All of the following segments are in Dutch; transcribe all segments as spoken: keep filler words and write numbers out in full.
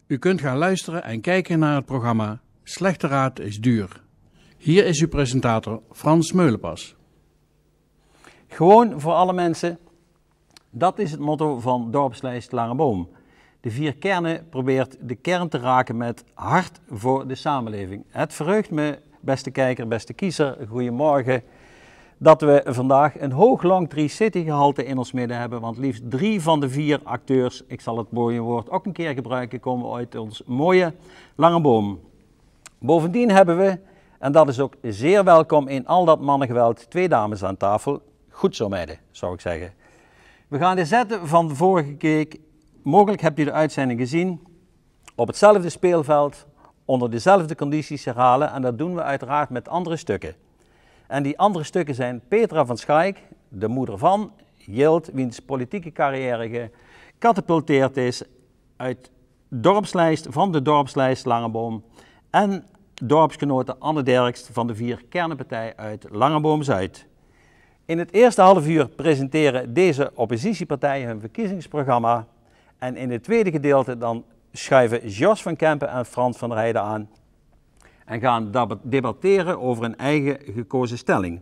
U kunt gaan luisteren en kijken naar het programma Slechte Raad is duur. Hier is uw presentator Frans Meulenpas. Gewoon voor alle mensen, dat is het motto van Dorpslijst Langeboom. De vier kernen probeert de kern te raken met hart voor de samenleving. Het verheugt me, beste kijker, beste kiezer, goedemorgen, dat we vandaag een hoog long tri-city gehalte in ons midden hebben. Want liefst drie van de vier acteurs, ik zal het mooie woord ook een keer gebruiken, komen uit ons mooie Langeboom. Bovendien hebben we, en dat is ook zeer welkom in al dat mannengeweld, twee dames aan tafel. Goed zo meiden, zou ik zeggen. We gaan de zetten van de vorige keer, mogelijk hebt u de uitzending gezien, op hetzelfde speelveld, onder dezelfde condities herhalen. En dat doen we uiteraard met andere stukken. En die andere stukken zijn Petra van Schaik, de moeder van Jilt, wiens politieke carrière gecatapulteerd is uit dorpslijst, van de dorpslijst Langeboom, en dorpsgenote Anne Derkst van de vier kernenpartij uit Langeboom-Zuid. In het eerste half uur presenteren deze oppositiepartijen hun verkiezingsprogramma. En in het tweede gedeelte dan schuiven Jos van Kempen en Frans van der Heijden aan en gaan debatteren over een eigen gekozen stelling.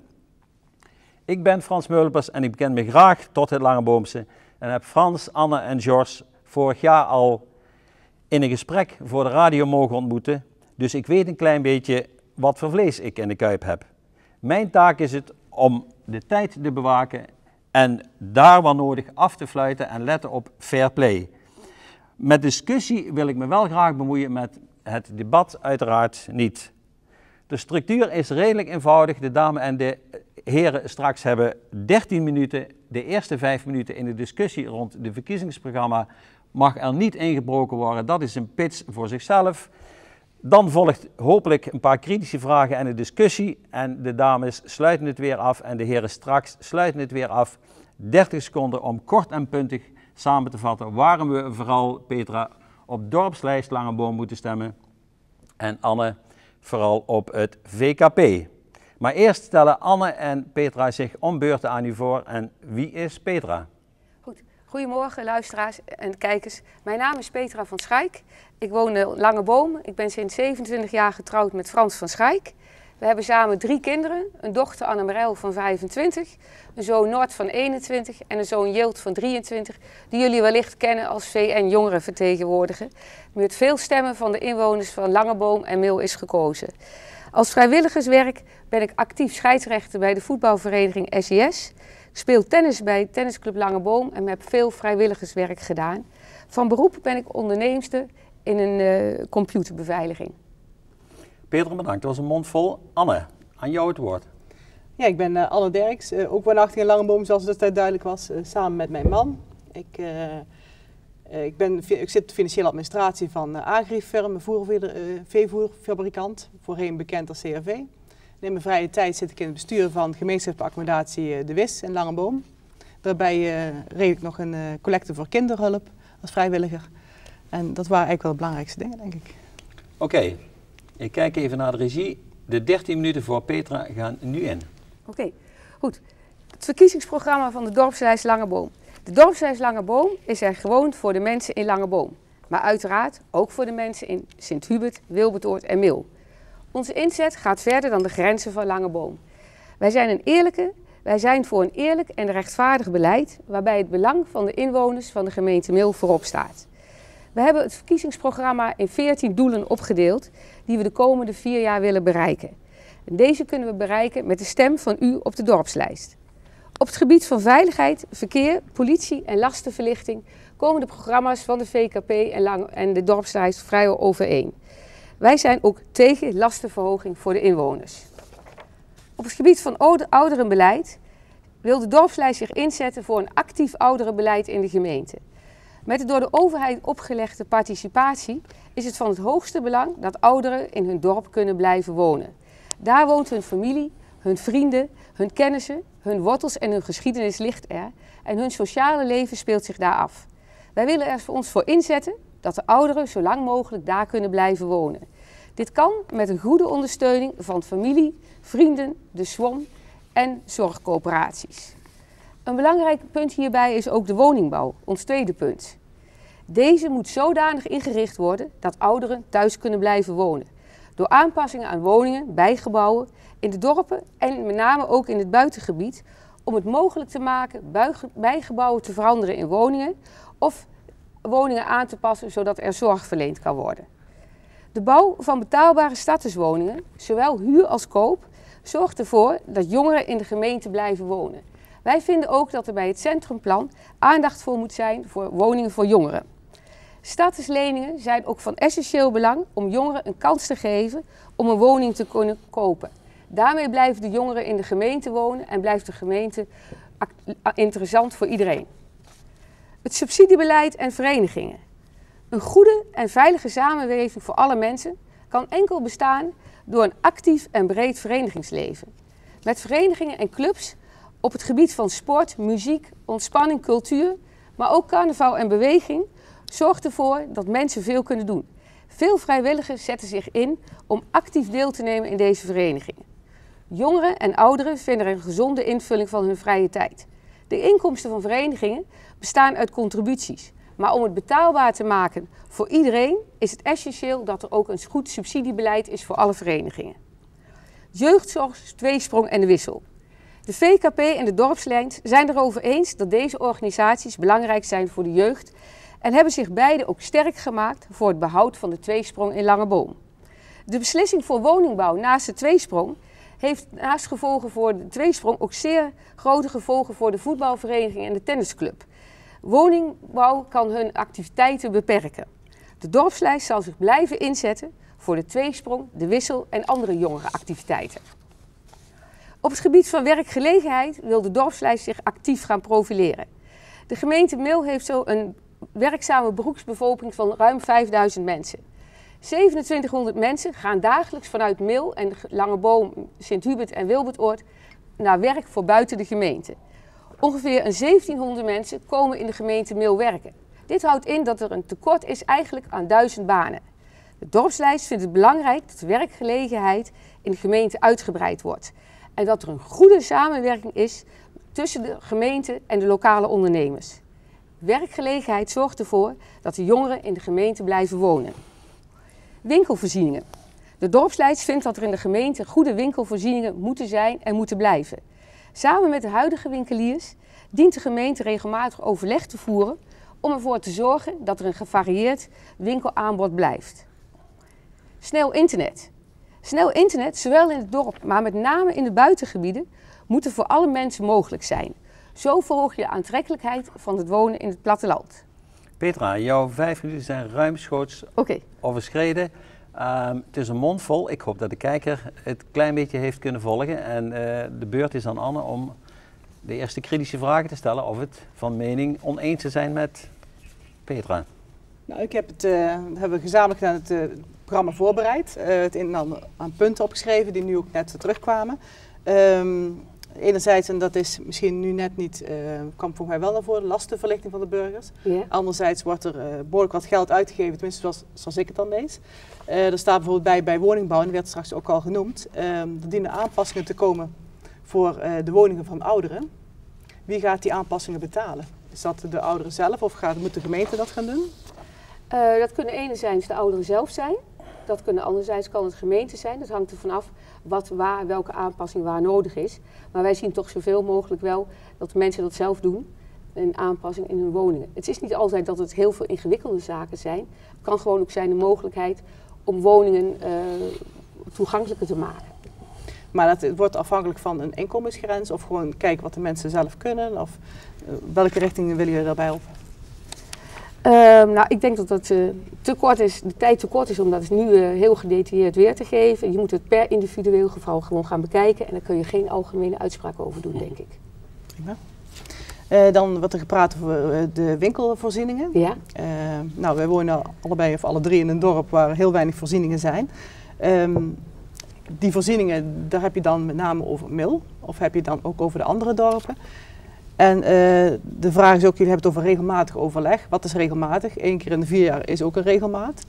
Ik ben Frans Meulenpas en ik beken me graag tot het Langeboomse en heb Frans, Anne en Jos vorig jaar al in een gesprek voor de radio mogen ontmoeten. Dus ik weet een klein beetje wat voor vlees ik in de kuip heb. Mijn taak is het om de tijd te bewaken en daar waar nodig af te fluiten en letten op fair play. Met discussie wil ik me wel graag bemoeien, met het debat uiteraard niet. De structuur is redelijk eenvoudig. De dames en de heren straks hebben dertien minuten. De eerste vijf minuten in de discussie rond het verkiezingsprogramma mag er niet ingebroken worden. Dat is een pitch voor zichzelf. Dan volgt hopelijk een paar kritische vragen en een discussie. En de dames sluiten het weer af en de heren straks sluiten het weer af. dertig seconden om kort en puntig samen te vatten waarom we vooral, Petra, op dorpslijst Langeboom moeten stemmen. En Anne vooral op het V K P. Maar eerst stellen Anne en Petra zich om beurten aan u voor. En wie is Petra? Goed. Goedemorgen luisteraars en kijkers. Mijn naam is Petra van Schaik. Ik woon in Langeboom. Ik ben sinds zevenentwintig jaar getrouwd met Frans van Schaik. We hebben samen drie kinderen. Een dochter Anne-Marel van vijfentwintig, een zoon Noord van eenentwintig en een zoon Jilt van drieëntwintig, die jullie wellicht kennen als V N-jongerenvertegenwoordiger, die met veel stemmen van de inwoners van Langeboom en Mil is gekozen. Als vrijwilligerswerk ben ik actief scheidsrechter bij de voetbalvereniging S I S. Ik speel tennis bij tennisclub Langeboom en heb veel vrijwilligerswerk gedaan. Van beroep ben ik onderneemster in een uh, computerbeveiliging. Petra, bedankt. Dat was een mond vol. Anne, aan jou het woord. Ja, ik ben uh, Anne Derkst, uh, ook woonachtig in Langeboom, zoals het duidelijk was, uh, samen met mijn man. Ik, uh, uh, ik, ben, ik zit op de financiële administratie van uh, Agrifirm, een uh, veevoerfabrikant, voorheen bekend als C R V. En in mijn vrije tijd zit ik in het bestuur van gemeenschapsaccommodatie uh, De Wis in Langeboom. Daarbij uh, reed ik nog een uh, collecte voor kinderhulp als vrijwilliger. En dat waren eigenlijk wel de belangrijkste dingen, denk ik. Oké. Okay. Ik kijk even naar de regie. De dertien minuten voor Petra gaan nu in. Oké, okay, goed. Het verkiezingsprogramma van de dorpslijst Langeboom. De dorpslijst Langeboom is er gewoon voor de mensen in Langeboom. Maar uiteraard ook voor de mensen in Sint-Hubert, Wilbertoord en Mil. Onze inzet gaat verder dan de grenzen van Langeboom. Wij zijn een eerlijke, wij zijn voor een eerlijk en rechtvaardig beleid, waarbij het belang van de inwoners van de gemeente Mil voorop staat. We hebben het verkiezingsprogramma in veertien doelen opgedeeld die we de komende vier jaar willen bereiken. En deze kunnen we bereiken met de stem van u op de dorpslijst. Op het gebied van veiligheid, verkeer, politie en lastenverlichting komen de programma's van de V K P en, Lang en de dorpslijst vrijwel overeen. Wij zijn ook tegen lastenverhoging voor de inwoners. Op het gebied van ouderenbeleid wil de dorpslijst zich inzetten voor een actief ouderenbeleid in de gemeente. Met de door de overheid opgelegde participatie is het van het hoogste belang dat ouderen in hun dorp kunnen blijven wonen. Daar woont hun familie, hun vrienden, hun kennissen, hun wortels en hun geschiedenis ligt er en hun sociale leven speelt zich daar af. Wij willen er voor ons voor inzetten dat de ouderen zo lang mogelijk daar kunnen blijven wonen. Dit kan met een goede ondersteuning van familie, vrienden, de S W O M en zorgcoöperaties. Een belangrijk punt hierbij is ook de woningbouw, ons tweede punt. Deze moet zodanig ingericht worden dat ouderen thuis kunnen blijven wonen. Door aanpassingen aan woningen, bijgebouwen, in de dorpen en met name ook in het buitengebied, om het mogelijk te maken bijgebouwen te veranderen in woningen of woningen aan te passen zodat er zorg verleend kan worden. De bouw van betaalbare statuswoningen, zowel huur als koop, zorgt ervoor dat jongeren in de gemeente blijven wonen. Wij vinden ook dat er bij het centrumplan aandacht voor moet zijn voor woningen voor jongeren. Statusleningen zijn ook van essentieel belang om jongeren een kans te geven om een woning te kunnen kopen. Daarmee blijven de jongeren in de gemeente wonen en blijft de gemeente interessant voor iedereen. Het subsidiebeleid en verenigingen. Een goede en veilige samenleving voor alle mensen kan enkel bestaan door een actief en breed verenigingsleven. Met verenigingen en clubs op het gebied van sport, muziek, ontspanning, cultuur, maar ook carnaval en beweging zorgt ervoor dat mensen veel kunnen doen. Veel vrijwilligers zetten zich in om actief deel te nemen in deze verenigingen. Jongeren en ouderen vinden er een gezonde invulling van hun vrije tijd. De inkomsten van verenigingen bestaan uit contributies. Maar om het betaalbaar te maken voor iedereen is het essentieel dat er ook een goed subsidiebeleid is voor alle verenigingen. Jeugdzorg, tweesprong en de wissel. De V K P en de dorpslijn zijn erover eens dat deze organisaties belangrijk zijn voor de jeugd en hebben zich beide ook sterk gemaakt voor het behoud van de tweesprong in Langeboom. De beslissing voor woningbouw naast de tweesprong heeft naast gevolgen voor de tweesprong ook zeer grote gevolgen voor de voetbalvereniging en de tennisclub. Woningbouw kan hun activiteiten beperken. De dorpslijst zal zich blijven inzetten voor de tweesprong, de wissel en andere jongerenactiviteiten. Op het gebied van werkgelegenheid wil de dorpslijst zich actief gaan profileren. De gemeente Mil heeft zo een werkzame beroepsbevolking van ruim vijfduizend mensen. zevenentwintighonderd mensen gaan dagelijks vanuit Mil en Langeboom, Sint-Hubert en Wilbertoord naar werk voor buiten de gemeente. Ongeveer een zeventienhonderd mensen komen in de gemeente Mil werken. Dit houdt in dat er een tekort is eigenlijk aan duizend banen. De dorpslijst vindt het belangrijk dat de werkgelegenheid in de gemeente uitgebreid wordt. En dat er een goede samenwerking is tussen de gemeente en de lokale ondernemers. Werkgelegenheid zorgt ervoor dat de jongeren in de gemeente blijven wonen. Winkelvoorzieningen. De dorpslijst vindt dat er in de gemeente goede winkelvoorzieningen moeten zijn en moeten blijven. Samen met de huidige winkeliers dient de gemeente regelmatig overleg te voeren om ervoor te zorgen dat er een gevarieerd winkelaanbod blijft. Snel internet. Snel internet, zowel in het dorp, maar met name in de buitengebieden, moet er voor alle mensen mogelijk zijn. Zo verhoog je de aantrekkelijkheid van het wonen in het platteland. Petra, jouw vijf minuten zijn ruimschoots okay. overschreden. Um, het is een mond vol. Ik hoop dat de kijker het klein beetje heeft kunnen volgen. En uh, de beurt is aan Anne om de eerste kritische vragen te stellen of het van mening oneens te zijn met Petra. Nou, ik heb het, uh, hebben we gezamenlijk aan het uh, programma voorbereid. Uh, het een en ander aan punten opgeschreven die nu ook net terugkwamen. Um, enerzijds, en dat is misschien nu net niet, uh, kwam voor mij wel naar voren, de lastenverlichting van de burgers. Ja. Anderzijds wordt er uh, behoorlijk wat geld uitgegeven, tenminste zoals, zoals ik het dan lees. Uh, er staat bijvoorbeeld bij, bij woningbouw, en dat werd straks ook al genoemd, uh, er dienen aanpassingen te komen voor uh, de woningen van ouderen. Wie gaat die aanpassingen betalen? Is dat de ouderen zelf of gaat, moet de gemeente dat gaan doen? Uh, dat kunnen enerzijds de ouderen zelf zijn. Dat kunnen anderzijds kan het gemeente zijn. Dat hangt er vanaf wat, waar, welke aanpassing waar nodig is. Maar wij zien toch zoveel mogelijk wel dat de mensen dat zelf doen. Een aanpassing in hun woningen. Het is niet altijd dat het heel veel ingewikkelde zaken zijn. Het kan gewoon ook zijn de mogelijkheid om woningen uh, toegankelijker te maken. Maar dat wordt afhankelijk van een inkomensgrens of gewoon kijken wat de mensen zelf kunnen? Of uh, welke richting willen jullie daarbij op? Uh, nou, ik denk dat dat uh, te kort is, de tijd te kort is om dat nu uh, heel gedetailleerd weer te geven. Je moet het per individueel geval gewoon gaan bekijken en daar kun je geen algemene uitspraak over doen, denk ik. Prima. Uh, dan wordt er gepraat over uh, de winkelvoorzieningen. Ja. Uh, nou, wij wonen allebei of alle drie in een dorp waar heel weinig voorzieningen zijn. Um, die voorzieningen, daar heb je dan met name over Mil of heb je dan ook over de andere dorpen? En uh, de vraag is ook, jullie hebben het over regelmatig overleg. Wat is regelmatig? Eén keer in de vier jaar is ook een regelmaat.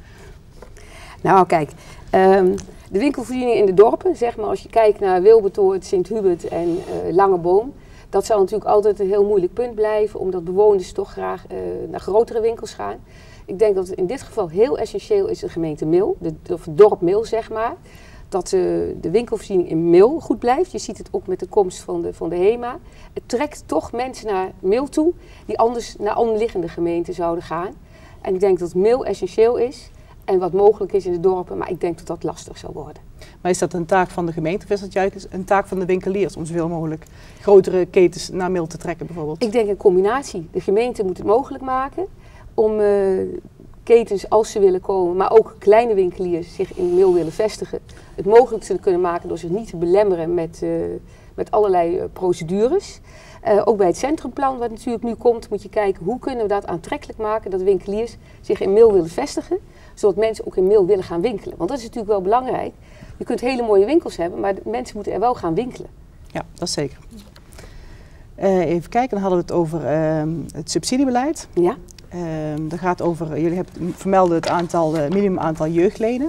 Nou kijk, um, de winkelvoorzieningen in de dorpen, zeg maar als je kijkt naar Wilbertoord, Sint-Hubert en uh, Langeboom, Dat zal natuurlijk altijd een heel moeilijk punt blijven, omdat bewoners toch graag uh, naar grotere winkels gaan. Ik denk dat het in dit geval heel essentieel is de gemeente Mil, de, of het dorp Mil zeg maar. Dat uh, de winkelvoorziening in Mil goed blijft. Je ziet het ook met de komst van de, van de HEMA. Het trekt toch mensen naar Mil toe die anders naar omliggende gemeenten zouden gaan. En ik denk dat Mil essentieel is en wat mogelijk is in de dorpen, maar ik denk dat dat lastig zal worden. Maar is dat een taak van de gemeente of is dat juist een taak van de winkeliers om zoveel mogelijk grotere ketens naar Mil te trekken bijvoorbeeld? Ik denk een combinatie. De gemeente moet het mogelijk maken om uh, ketens als ze willen komen, maar ook kleine winkeliers zich in Mil willen vestigen, het mogelijk te kunnen maken door zich niet te belemmeren met, uh, met allerlei uh, procedures. Uh, ook bij het centrumplan wat natuurlijk nu komt, moet je kijken hoe kunnen we dat aantrekkelijk maken dat winkeliers zich in Mil willen vestigen, zodat mensen ook in Mil willen gaan winkelen. Want dat is natuurlijk wel belangrijk. Je kunt hele mooie winkels hebben, maar de mensen moeten er wel gaan winkelen. Ja, dat is zeker. Uh, even kijken, dan hadden we het over uh, het subsidiebeleid. Ja. Uh, dat gaat over, jullie hebben vermelden het aantal, uh, minimum aantal jeugdleden.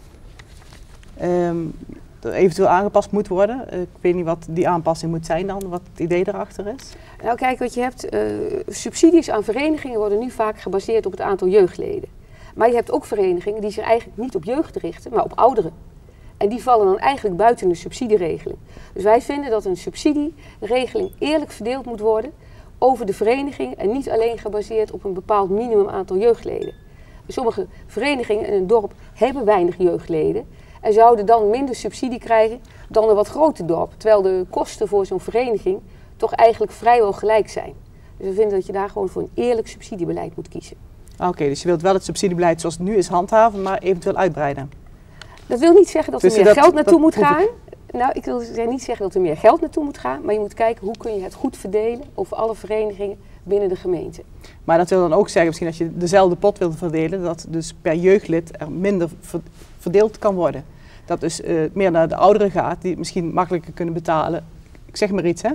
Um, dat eventueel aangepast moet worden. Uh, ik weet niet wat die aanpassing moet zijn dan, wat het idee erachter is. Nou kijk, wat je hebt, uh, subsidies aan verenigingen worden nu vaak gebaseerd op het aantal jeugdleden. Maar je hebt ook verenigingen die zich eigenlijk niet op jeugd richten, maar op ouderen. En die vallen dan eigenlijk buiten de subsidieregeling. Dus wij vinden dat een subsidieregeling eerlijk verdeeld moet worden over de vereniging en niet alleen gebaseerd op een bepaald minimum aantal jeugdleden. Sommige verenigingen in een dorp hebben weinig jeugdleden en zouden dan minder subsidie krijgen dan een wat groter dorp. Terwijl de kosten voor zo'n vereniging toch eigenlijk vrijwel gelijk zijn. Dus we vinden dat je daar gewoon voor een eerlijk subsidiebeleid moet kiezen. Oké, okay, dus je wilt wel het subsidiebeleid zoals het nu is handhaven, maar eventueel uitbreiden. Dat wil niet zeggen dat dus er meer dat, geld naartoe moet ik. gaan. Nou, ik wil niet zeggen dat er meer geld naartoe moet gaan, maar je moet kijken hoe kun je het goed verdelen over alle verenigingen binnen de gemeente. Maar dat wil dan ook zeggen, misschien als je dezelfde pot wilt verdelen, dat dus per jeugdlid er minder verdeeld kan worden. Dat dus uh, meer naar de ouderen gaat, die het misschien makkelijker kunnen betalen. Ik zeg maar iets, hè.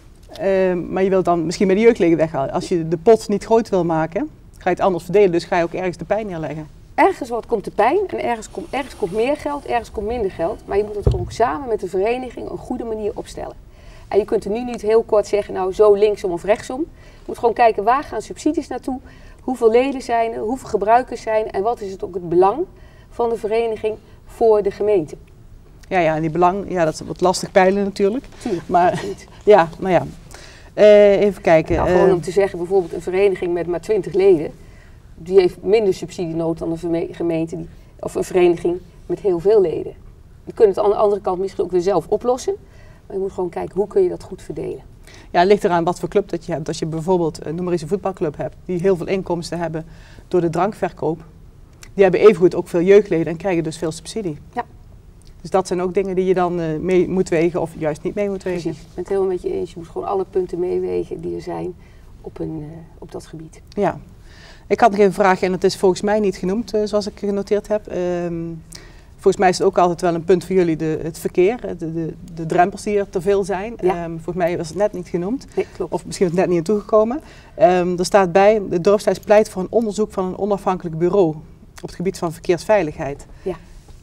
Uh, maar je wilt dan misschien met de jeugdleden weghalen. Als je de pot niet groot wil maken, ga je het anders verdelen, dus ga je ook ergens de pijn neerleggen. Ergens wat komt de pijn en ergens, kom, ergens komt meer geld, ergens komt minder geld. Maar je moet het gewoon samen met de vereniging op een goede manier opstellen. En je kunt er nu niet heel kort zeggen, nou zo linksom of rechtsom. Je moet gewoon kijken, waar gaan subsidies naartoe? Hoeveel leden zijn er? Hoeveel gebruikers zijn er? En wat is het ook het belang van de vereniging voor de gemeente? Ja, ja, en die belang, ja, dat is wat lastig peilen natuurlijk. Tuurlijk, maar ja, maar ja. Uh, even kijken. Nou, gewoon uh, om te zeggen, bijvoorbeeld een vereniging met maar twintig leden, die heeft minder subsidienood dan een gemeente die, of een vereniging met heel veel leden. Je kunt het aan de andere kant misschien ook weer zelf oplossen. Maar je moet gewoon kijken, hoe kun je dat goed verdelen. Ja, het ligt eraan wat voor club dat je hebt. Als je bijvoorbeeld, noem maar eens een voetbalclub hebt, die heel veel inkomsten hebben door de drankverkoop. Die hebben evengoed ook veel jeugdleden en krijgen dus veel subsidie. Ja. Dus dat zijn ook dingen die je dan uh, mee moet wegen of juist niet mee moet wegen. Precies, ik ben het helemaal met je eens. Je moet gewoon alle punten meewegen die er zijn op, een, uh, op dat gebied. Ja. Ik had nog even een vraagje en dat is volgens mij niet genoemd, uh, zoals ik genoteerd heb. Um, volgens mij is het ook altijd wel een punt voor jullie, de, het verkeer, de, de, de drempels die er te veel zijn. Ja. Um, volgens mij was het net niet genoemd. Nee, klopt. Of misschien is het net niet aan toegekomen. Um, er staat bij, de dorpslijst pleit voor een onderzoek van een onafhankelijk bureau op het gebied van verkeersveiligheid. Ja.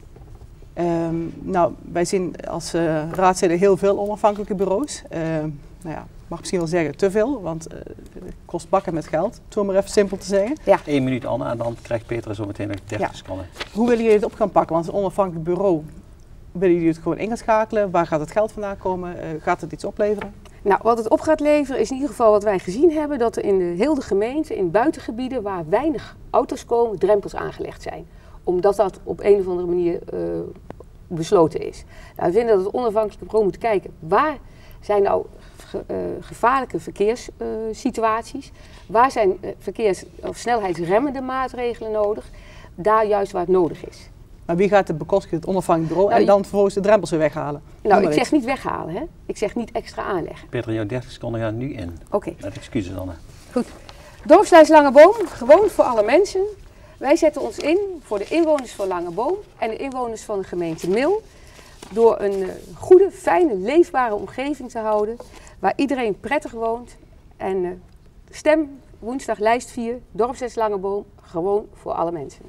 Um, nou, wij zien als uh, raadsleden heel veel onafhankelijke bureaus. Uh, nou ja, ik mag misschien wel zeggen te veel, want uh, het kost bakken met geld, om maar even simpel te zeggen. Ja. Eén minuut, Anne, en dan krijgt Peter zo meteen nog dertig ja. seconden. Hoe willen jullie het op gaan pakken? Want een onafhankelijk bureau, willen jullie het gewoon in gaan schakelen? Waar gaat het geld vandaan komen? Uh, gaat het iets opleveren? Nou, wat het op gaat leveren is in ieder geval wat wij gezien hebben, dat er in de heel de gemeente, in buitengebieden waar weinig auto's komen, drempels aangelegd zijn. Omdat dat op een of andere manier uh, besloten is. Nou, we vinden dat het onafhankelijke bureau moet kijken, waar zijn nou ge, uh, gevaarlijke verkeerssituaties, uh, waar zijn uh, verkeers- of snelheidsremmende maatregelen nodig, daar juist waar het nodig is. Maar wie gaat het bekostigen, het onafhankelijk bureau, nou, en dan vervolgens de drempels weer weghalen? Nou, ik zeg niet weghalen, hè? Ik zeg niet extra aanleggen. Peter, jouw dertig seconden gaan nu in. Oké. Okay. Met excuses, Anne. Goed. Dorpslijst Langeboom, gewoon voor alle mensen. Wij zetten ons in voor de inwoners van Langeboom en de inwoners van de gemeente Mil. Door een uh, goede, fijne, leefbare omgeving te houden. Waar iedereen prettig woont. En uh, stem woensdag lijst vier, Dorpslijst Langeboom, gewoon voor alle mensen.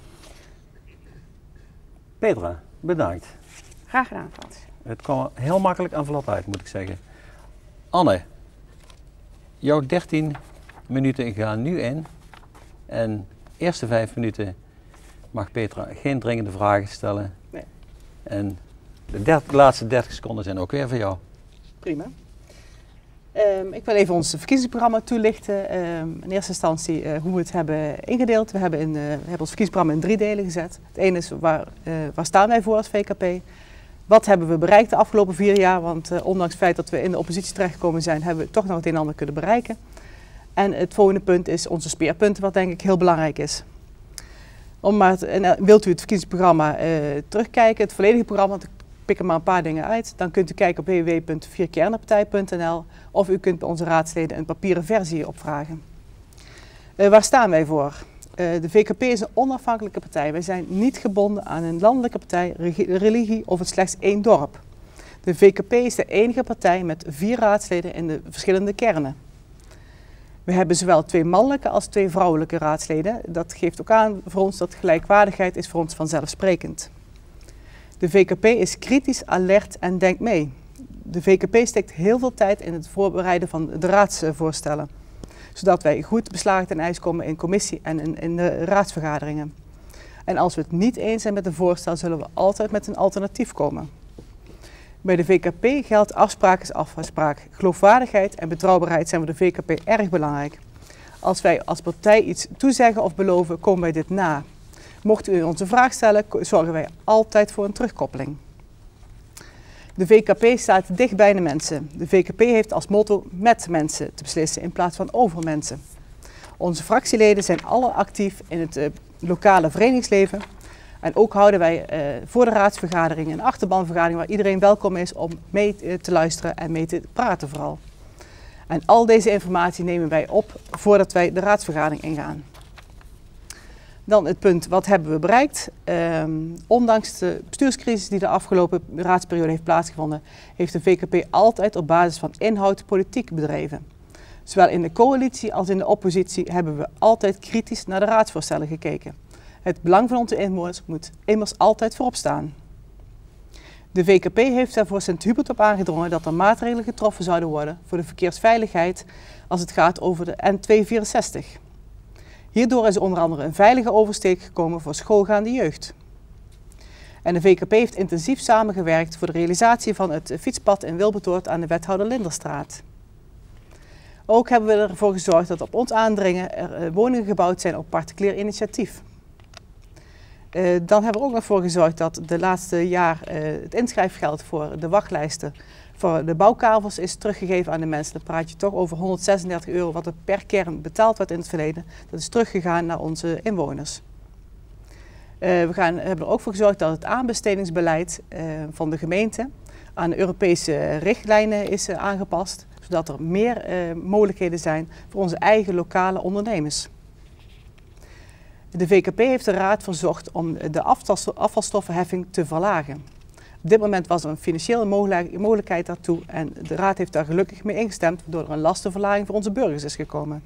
Petra, bedankt. Graag gedaan, Frans. Het kwam heel makkelijk en vlot uit, moet ik zeggen. Anne, jouw dertien minuten gaan nu in. En de eerste vijf minuten mag Petra geen dringende vragen stellen. Nee. En de, dertig, de laatste dertig seconden zijn ook weer voor jou. Prima. Um, ik wil even ons verkiezingsprogramma toelichten. Um, in eerste instantie uh, hoe we het hebben ingedeeld. We hebben, in, uh, we hebben ons verkiezingsprogramma in drie delen gezet. Het ene is waar, uh, waar staan wij voor als V K P? Wat hebben we bereikt de afgelopen vier jaar? Want uh, ondanks het feit dat we in de oppositie terechtgekomen zijn, hebben we toch nog het een en ander kunnen bereiken. En het volgende punt is onze speerpunten, wat denk ik heel belangrijk is. Om maar te, en, uh, wilt u het verkiezingsprogramma uh, terugkijken, het volledige programma, want ik pik er maar een paar dingen uit, dan kunt u kijken op w w w punt vierkernenpartij punt n l of u kunt bij onze raadsleden een papieren versie opvragen. Uh, waar staan wij voor? Uh, de V K P is een onafhankelijke partij. Wij zijn niet gebonden aan een landelijke partij, religie of het slechts één dorp. De V K P is de enige partij met vier raadsleden in de verschillende kernen. We hebben zowel twee mannelijke als twee vrouwelijke raadsleden. Dat geeft ook aan voor ons dat gelijkwaardigheid is voor ons vanzelfsprekend. De V K P is kritisch, alert en denkt mee. De V K P steekt heel veel tijd in het voorbereiden van de raadsvoorstellen, zodat wij goed beslagen ten ijs komen in commissie en in, in de raadsvergaderingen. En als we het niet eens zijn met een voorstel, zullen we altijd met een alternatief komen. Bij de V K P geldt afspraak is afspraak. Geloofwaardigheid en betrouwbaarheid zijn voor de V K P erg belangrijk. Als wij als partij iets toezeggen of beloven, komen wij dit na. Mocht u onze vraag stellen, zorgen wij altijd voor een terugkoppeling. De V K P staat dicht bij de mensen. De V K P heeft als motto met mensen te beslissen in plaats van over mensen. Onze fractieleden zijn alle actief in het uh, lokale verenigingsleven. En ook houden wij uh, voor de raadsvergadering een achterbanvergadering waar iedereen welkom is om mee uh, te luisteren en mee te praten vooral. En al deze informatie nemen wij op voordat wij de raadsvergadering ingaan. Dan het punt, wat hebben we bereikt? Um, ondanks de bestuurscrisis die de afgelopen raadsperiode heeft plaatsgevonden, heeft de V K P altijd op basis van inhoud politiek bedreven. Zowel in de coalitie als in de oppositie hebben we altijd kritisch naar de raadsvoorstellen gekeken. Het belang van onze inwoners moet immers altijd voorop staan. De V K P heeft er voor Sint-Hubert op aangedrongen dat er maatregelen getroffen zouden worden voor de verkeersveiligheid als het gaat over de N tweehonderdvierenzestig. Hierdoor is onder andere een veilige oversteek gekomen voor schoolgaande jeugd. En de V K P heeft intensief samengewerkt voor de realisatie van het fietspad in Wilbertoort aan de Wethouder Linderstraat. Ook hebben we ervoor gezorgd dat op ons aandringen er woningen gebouwd zijn op particulier initiatief. Uh, dan hebben we ook nog voor gezorgd dat de laatste jaar uh, het inschrijfgeld voor de wachtlijsten voor de bouwkavels is teruggegeven aan de mensen. Dan praat je toch over honderdzesendertig euro wat er per kern betaald werd in het verleden. Dat is teruggegaan naar onze inwoners. Uh, we gaan, hebben er ook voor gezorgd dat het aanbestedingsbeleid uh, van de gemeente aan de Europese richtlijnen is uh, aangepast. Zodat er meer uh, mogelijkheden zijn voor onze eigen lokale ondernemers. De V K P heeft de Raad verzocht om de afvalstoffenheffing te verlagen. Op dit moment was er een financiële mogelijkheid daartoe en de Raad heeft daar gelukkig mee ingestemd, waardoor er een lastenverlaging voor onze burgers is gekomen.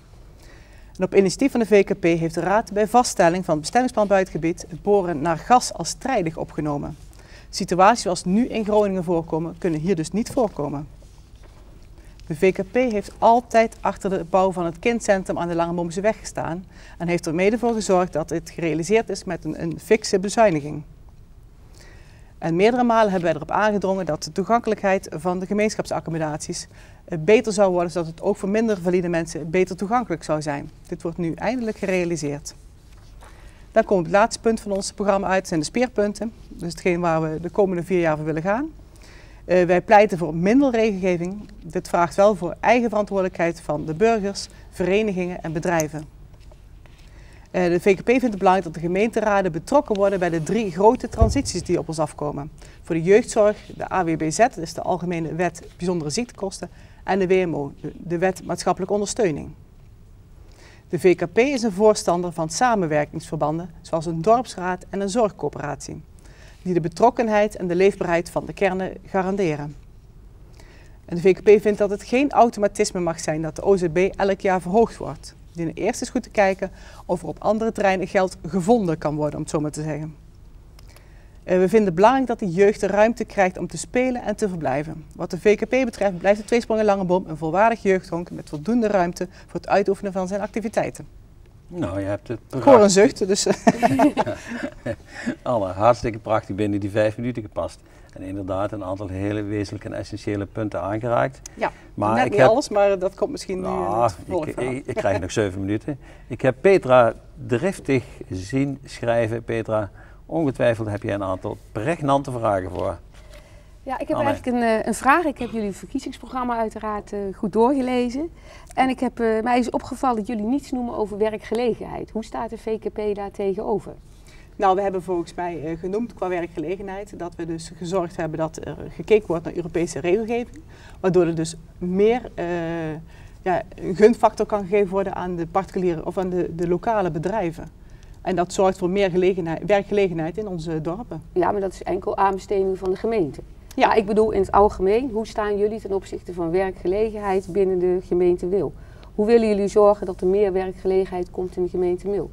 En op initiatief van de V K P heeft de Raad bij vaststelling van het bestemmingsplan buitengebied het boren naar gas als strijdig opgenomen. Situaties zoals nu in Groningen voorkomen, kunnen hier dus niet voorkomen. De V K P heeft altijd achter de bouw van het kindcentrum aan de Langeboomse weg gestaan en heeft er mede voor gezorgd dat dit gerealiseerd is met een, een fikse bezuiniging. En meerdere malen hebben wij erop aangedrongen dat de toegankelijkheid van de gemeenschapsaccommodaties beter zou worden, zodat het ook voor minder valide mensen beter toegankelijk zou zijn. Dit wordt nu eindelijk gerealiseerd. Dan komt het laatste punt van ons programma uit, zijn de speerpunten. Dus hetgeen waar we de komende vier jaar voor willen gaan. Uh, wij pleiten voor minder regelgeving. Dit vraagt wel voor eigen verantwoordelijkheid van de burgers, verenigingen en bedrijven. Uh, de V K P vindt het belangrijk dat de gemeenteraden betrokken worden bij de drie grote transities die op ons afkomen. Voor de jeugdzorg, de A W B Z, dat is de Algemene Wet Bijzondere Ziektekosten, en de W M O, de Wet Maatschappelijke Ondersteuning. De V K P is een voorstander van samenwerkingsverbanden, zoals een dorpsraad en een zorgcoöperatie, die de betrokkenheid en de leefbaarheid van de kernen garanderen. En de V K P vindt dat het geen automatisme mag zijn dat de O Z B elk jaar verhoogd wordt. Die eerst eens goed te kijken of er op andere terreinen geld gevonden kan worden, om het zo maar te zeggen. Uh, we vinden het belangrijk dat de jeugd de ruimte krijgt om te spelen en te verblijven. Wat de V K P betreft blijft de Tweesprong in Langeboom een volwaardig jeugdhonk met voldoende ruimte voor het uitoefenen van zijn activiteiten. Nou, je hebt het Ik hoor een zucht, dus... Anne, hartstikke prachtig binnen die vijf minuten gepast. En inderdaad een aantal hele wezenlijke en essentiële punten aangeraakt. Ja, maar net ik niet heb... alles, maar dat komt misschien nou, nu in het vervolg. ik, ik, ik krijg nog zeven minuten. Ik heb Petra driftig zien schrijven. Petra, ongetwijfeld heb jij een aantal pregnante vragen voor. Ja, ik heb Anne. eigenlijk een, uh, een vraag. Ik heb jullie verkiezingsprogramma uiteraard uh, goed doorgelezen. En ik heb, uh, mij is opgevallen dat jullie niets noemen over werkgelegenheid. Hoe staat de V K P daar tegenover? Nou, we hebben volgens mij uh, genoemd qua werkgelegenheid dat we dus gezorgd hebben dat er gekeken wordt naar Europese regelgeving. Waardoor er dus meer uh, ja, een gunfactor kan gegeven worden aan de particuliere of aan de, de lokale bedrijven. En dat zorgt voor meer gelegenheid, werkgelegenheid in onze dorpen. Ja, maar dat is enkel aanbesteding van de gemeente. Ja. Maar ik bedoel in het algemeen, hoe staan jullie ten opzichte van werkgelegenheid binnen de gemeente Wil? Hoe willen jullie zorgen dat er meer werkgelegenheid komt in de gemeente Mil?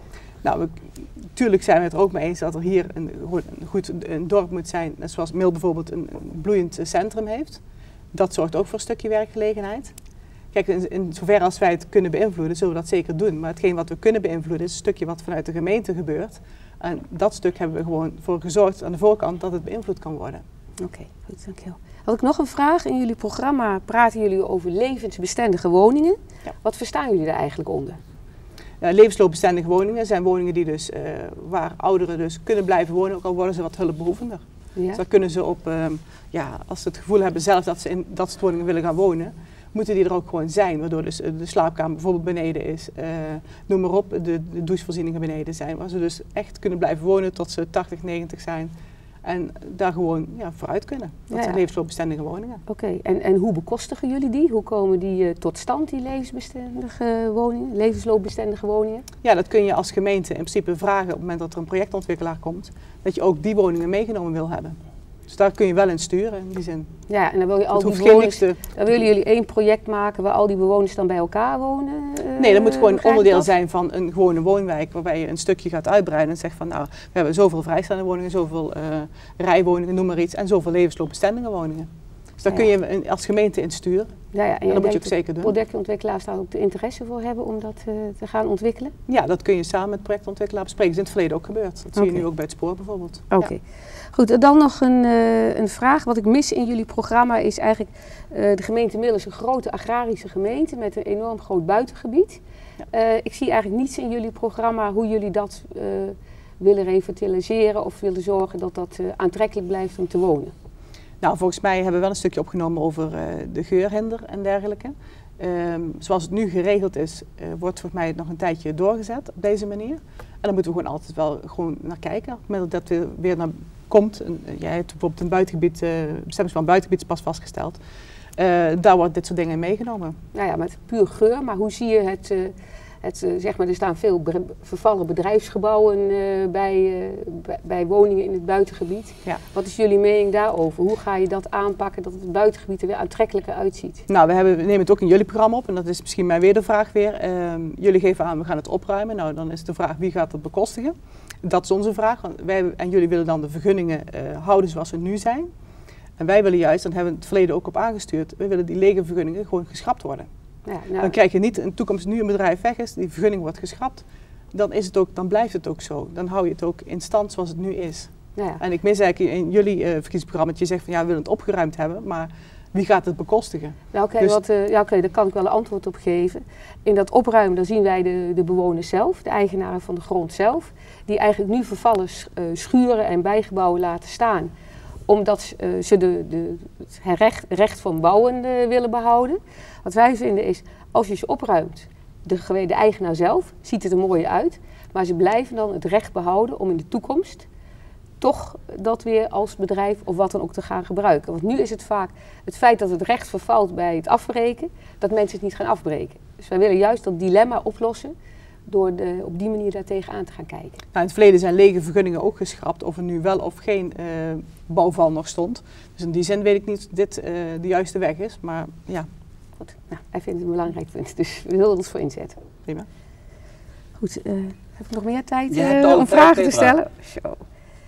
Nou, natuurlijk zijn we het er ook mee eens dat er hier een, een goed een dorp moet zijn, net zoals Mil bijvoorbeeld een, een bloeiend centrum heeft. Dat zorgt ook voor een stukje werkgelegenheid. Kijk, in, in zover als wij het kunnen beïnvloeden, zullen we dat zeker doen. Maar hetgeen wat we kunnen beïnvloeden is een stukje wat vanuit de gemeente gebeurt. En dat stuk hebben we gewoon voor gezorgd aan de voorkant dat het beïnvloed kan worden. Oké, okay, goed, dankjewel. Had ik nog een vraag. In jullie programma praten jullie over levensbestendige woningen. Ja. Wat verstaan jullie daar eigenlijk onder? Uh, levensloopbestendige woningen zijn woningen die dus, uh, waar ouderen dus kunnen blijven wonen, ook al worden ze wat hulpbehoevender. Ja. Dus daar kunnen ze op, um, ja, als ze het gevoel hebben zelf dat ze in dat soort woningen willen gaan wonen, moeten die er ook gewoon zijn. Waardoor dus de slaapkamer bijvoorbeeld beneden is, uh, noem maar op, de, de douchevoorzieningen beneden zijn. Waar ze dus echt kunnen blijven wonen tot ze tachtig, negentig zijn. En daar gewoon ja, vooruit kunnen. Dat ja, zijn ja. levensloopbestendige woningen. Oké, okay. en, en hoe bekostigen jullie die? Hoe komen die uh, tot stand, die levensbestendige woningen, levensloopbestendige woningen? Ja, dat kun je als gemeente in principe vragen op het moment dat er een projectontwikkelaar komt. Dat je ook die woningen meegenomen wil hebben. Dus daar kun je wel in sturen, in die zin. Ja, en dan wil je al het die hoeft bewoners, geen dan willen jullie één project maken waar al die bewoners dan bij elkaar wonen? Uh, nee, dat moet gewoon onderdeel dat? zijn van een gewone woonwijk waarbij je een stukje gaat uitbreiden en zegt van nou, we hebben zoveel vrijstaande woningen, zoveel uh, rijwoningen, noem maar iets, en zoveel levensloopbestendige woningen. Dus daar ja. kun je als gemeente in sturen. Ja, ja, en, en dat moet je ook zeker doen. Projectontwikkelaars daar ook de interesse voor hebben om dat uh, te gaan ontwikkelen? Ja, dat kun je samen met projectontwikkelaar bespreken. Dat is in het verleden ook gebeurd. Dat zie okay. je nu ook bij het spoor bijvoorbeeld. Oké. Okay. Ja. Goed, dan nog een, uh, een vraag. Wat ik mis in jullie programma is eigenlijk, uh, de gemeente Mil is een grote agrarische gemeente met een enorm groot buitengebied. Ja. Uh, ik zie eigenlijk niets in jullie programma hoe jullie dat uh, willen revitaliseren of willen zorgen dat dat uh, aantrekkelijk blijft om te wonen. Nou, volgens mij hebben we wel een stukje opgenomen over uh, de geurhinder en dergelijke. Um, zoals het nu geregeld is, uh, wordt volgens mij nog een tijdje doorgezet op deze manier. En dan moeten we gewoon altijd wel gewoon naar kijken. Op het moment dat het weer naar komt, en, uh, jij hebt bijvoorbeeld een buitengebied, uh, bestemmingsplan buitengebied is pas vastgesteld. Uh, daar wordt dit soort dingen meegenomen. Nou ja, met puur geur, maar hoe zie je het, uh, het uh, zeg maar, er staan veel be vervallen bedrijfsgebouwen uh, bij, uh, bij, bij woningen in het buitengebied. Ja. Wat is jullie mening daarover? Hoe ga je dat aanpakken dat het buitengebied er weer aantrekkelijker uitziet? Nou, we, hebben, we nemen het ook in jullie programma op en dat is misschien mij weer de vraag weer. Uh, jullie geven aan, we gaan het opruimen. Nou, dan is de vraag, wie gaat het bekostigen? Dat is onze vraag. Want wij en jullie willen dan de vergunningen uh, houden zoals ze nu zijn. En wij willen juist, en hebben we het verleden ook op aangestuurd, we willen die lege vergunningen gewoon geschrapt worden. Ja, nou, dan krijg je niet in de toekomst, nu een bedrijf weg is, die vergunning wordt geschrapt, dan, is het ook, dan blijft het ook zo. Dan hou je het ook in stand zoals het nu is. Ja. En ik mis eigenlijk in jullie uh, verkiezingsprogramma dat je zegt van ja, we willen het opgeruimd hebben, maar wie gaat het bekostigen? Nou, Oké, okay, dus, uh, ja, okay, daar kan ik wel een antwoord op geven. In dat opruimen, dan zien wij de, de bewoners zelf, de eigenaren van de grond zelf, die eigenlijk nu vervallen uh, schuren en bijgebouwen laten staan, omdat uh, ze de, de, het recht, recht van bouwen uh, willen behouden. Wat wij vinden is, als je ze opruimt, de, de eigenaar zelf, ziet het er mooi uit, maar ze blijven dan het recht behouden om in de toekomst toch dat weer als bedrijf of wat dan ook te gaan gebruiken. Want nu is het vaak het feit dat het recht vervalt bij het afbreken, dat mensen het niet gaan afbreken. Dus wij willen juist dat dilemma oplossen door de, op die manier daartegen aan te gaan kijken. Nou, in het verleden zijn lege vergunningen ook geschrapt of er nu wel of geen uh, bouwval nog stond. Dus in die zin weet ik niet of dit uh, de juiste weg is, maar ja. Goed, nou, hij vindt het een belangrijk punt, dus we willen ons voor inzetten. Prima. Goed, uh, heb ik nog meer tijd uh, om vragen te stellen? Zo.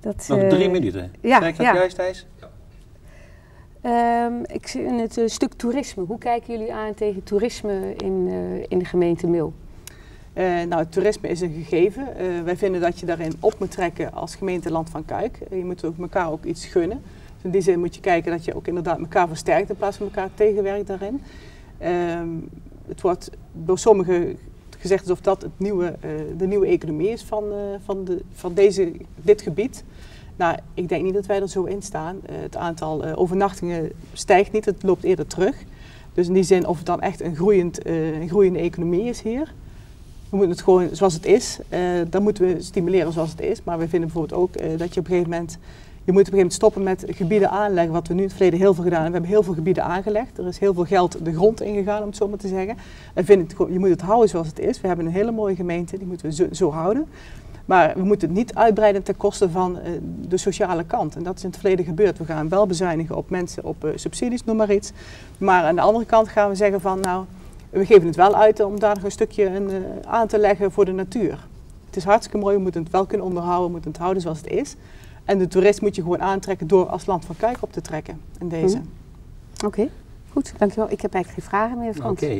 Dat, Nog uh, drie minuten. Ja, Zeg ik dat ja. juist, Thijs? Um, ik zie in het uh, stuk toerisme. Hoe kijken jullie aan tegen toerisme in, uh, in de gemeente Mil? Uh, nou, toerisme is een gegeven. Uh, wij vinden dat je daarin op moet trekken als gemeente Land van Kuik. Uh, je moet ook elkaar ook iets gunnen. Dus in die zin moet je kijken dat je ook inderdaad elkaar versterkt in plaats van elkaar tegenwerkt daarin. Uh, het wordt door sommigen gezegd alsof dat het nieuwe, uh, de nieuwe economie is van, uh, van, de, van deze, dit gebied. Nou, ik denk niet dat wij er zo in staan. Uh, het aantal uh, overnachtingen stijgt niet, het loopt eerder terug. Dus in die zin of het dan echt een, groeiend, uh, een groeiende economie is hier. We moeten het gewoon zoals het is. Uh, dan moeten we stimuleren zoals het is. Maar we vinden bijvoorbeeld ook uh, dat je op een gegeven moment... Je moet op een gegeven moment stoppen met gebieden aanleggen, wat we nu in het verleden heel veel gedaan hebben. We hebben heel veel gebieden aangelegd. Er is heel veel geld de grond ingegaan, om het zo maar te zeggen. En vind het, je moet het houden zoals het is. We hebben een hele mooie gemeente, die moeten we zo, zo houden. Maar we moeten het niet uitbreiden ten koste van uh, de sociale kant. En dat is in het verleden gebeurd. We gaan wel bezuinigen op mensen, op uh, subsidies, noem maar iets. Maar aan de andere kant gaan we zeggen van, nou, we geven het wel uit om daar nog een stukje een, uh, aan te leggen voor de natuur. Het is hartstikke mooi, we moeten het wel kunnen onderhouden, we moeten het houden zoals het is. En de toerist moet je gewoon aantrekken door als Land van Kuik op te trekken in deze. Mm. Oké, okay. Goed, dankjewel. Ik heb eigenlijk geen vragen meer, Frans. Oké.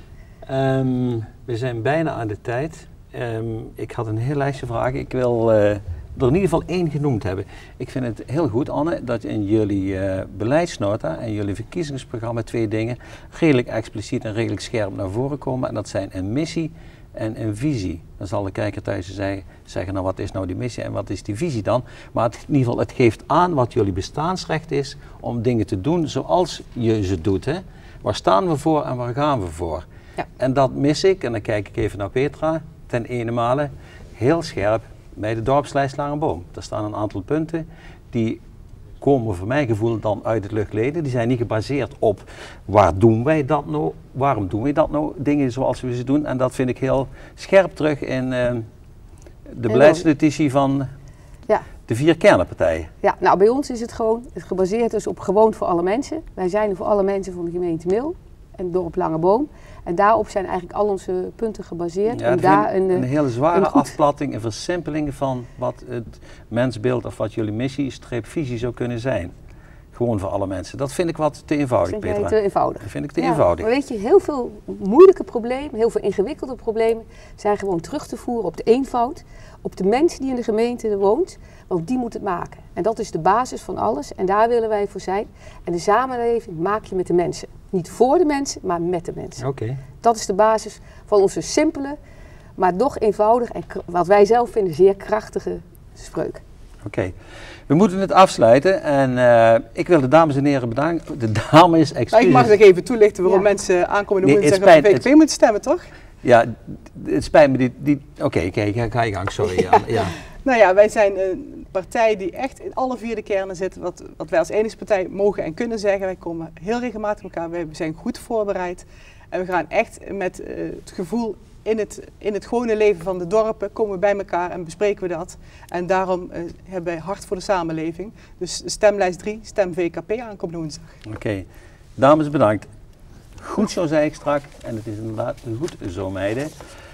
Okay. Um, we zijn bijna aan de tijd. Um, ik had een heel lijstje vragen. Ik wil uh, er in ieder geval één genoemd hebben. Ik vind het heel goed, Anne, dat in jullie uh, beleidsnota en jullie verkiezingsprogramma twee dingen redelijk expliciet en redelijk scherp naar voren komen. En dat zijn een missie en een visie. Dan zal de kijker thuis zeggen, zeggen, nou wat is nou die missie en wat is die visie dan? Maar het, in ieder geval, het geeft aan wat jullie bestaansrecht is om dingen te doen zoals je ze doet. Hè? Waar staan we voor en waar gaan we voor? Ja. En dat mis ik, en dan kijk ik even naar Petra, ten ene male heel scherp bij de dorpslijst Langenboom. Daar staan een aantal punten die komen voor mijn gevoel dan uit het luchtleden. Die zijn niet gebaseerd op waar doen wij dat nou, waarom doen wij dat nou, dingen zoals we ze doen. En dat vind ik heel scherp terug in uh, de beleidsnotitie van ja. de vier kernenpartijen. Ja, nou bij ons is het gewoon het gebaseerd dus op gewoon voor alle mensen. Wij zijn er voor alle mensen van de gemeente Mil en het dorp Langenboom. En daarop zijn eigenlijk al onze punten gebaseerd. Ja, en daar een, een hele zware een goed... afplatting en versimpelingen van wat het mensbeeld of wat jullie missie, streep visie zou kunnen zijn. Gewoon voor alle mensen. Dat vind ik wat te eenvoudig, vind Petra. Te eenvoudig. Dat vind ik te ja, eenvoudig. Maar weet je, heel veel moeilijke problemen, heel veel ingewikkelde problemen zijn gewoon terug te voeren op de eenvoud. Op de mensen die in de gemeente woont, want die moet het maken. En dat is de basis van alles en daar willen wij voor zijn. En de samenleving maak je met de mensen. Niet voor de mensen, maar met de mensen. Okay. Dat is de basis van onze simpele, maar toch eenvoudig en wat wij zelf vinden zeer krachtige spreuk. Oké, okay. We moeten het afsluiten en uh, ik wil de dames en heren bedanken. De dames, excuses. Ik mag nog even toelichten waarom ja. mensen aankomende nee, woensdag op de V K P moeten stemmen, toch? Ja, het spijt me. Die, die, Oké, okay, okay, ga, ga je gang, sorry. Ja. Ja. Nou ja, wij zijn een partij die echt in alle vier de kernen zit, wat, wat wij als enige partij mogen en kunnen zeggen. Wij komen heel regelmatig met elkaar, we zijn goed voorbereid. En we gaan echt met uh, het gevoel in het, in het gewone leven van de dorpen, komen we bij elkaar en bespreken we dat. En daarom uh, hebben wij hart voor de samenleving. Dus stemlijst drie, stem V K P aankomende woensdag. Oké, okay. Dames bedankt. Goed zo, zei ik strak. En het is inderdaad goed zo, meiden.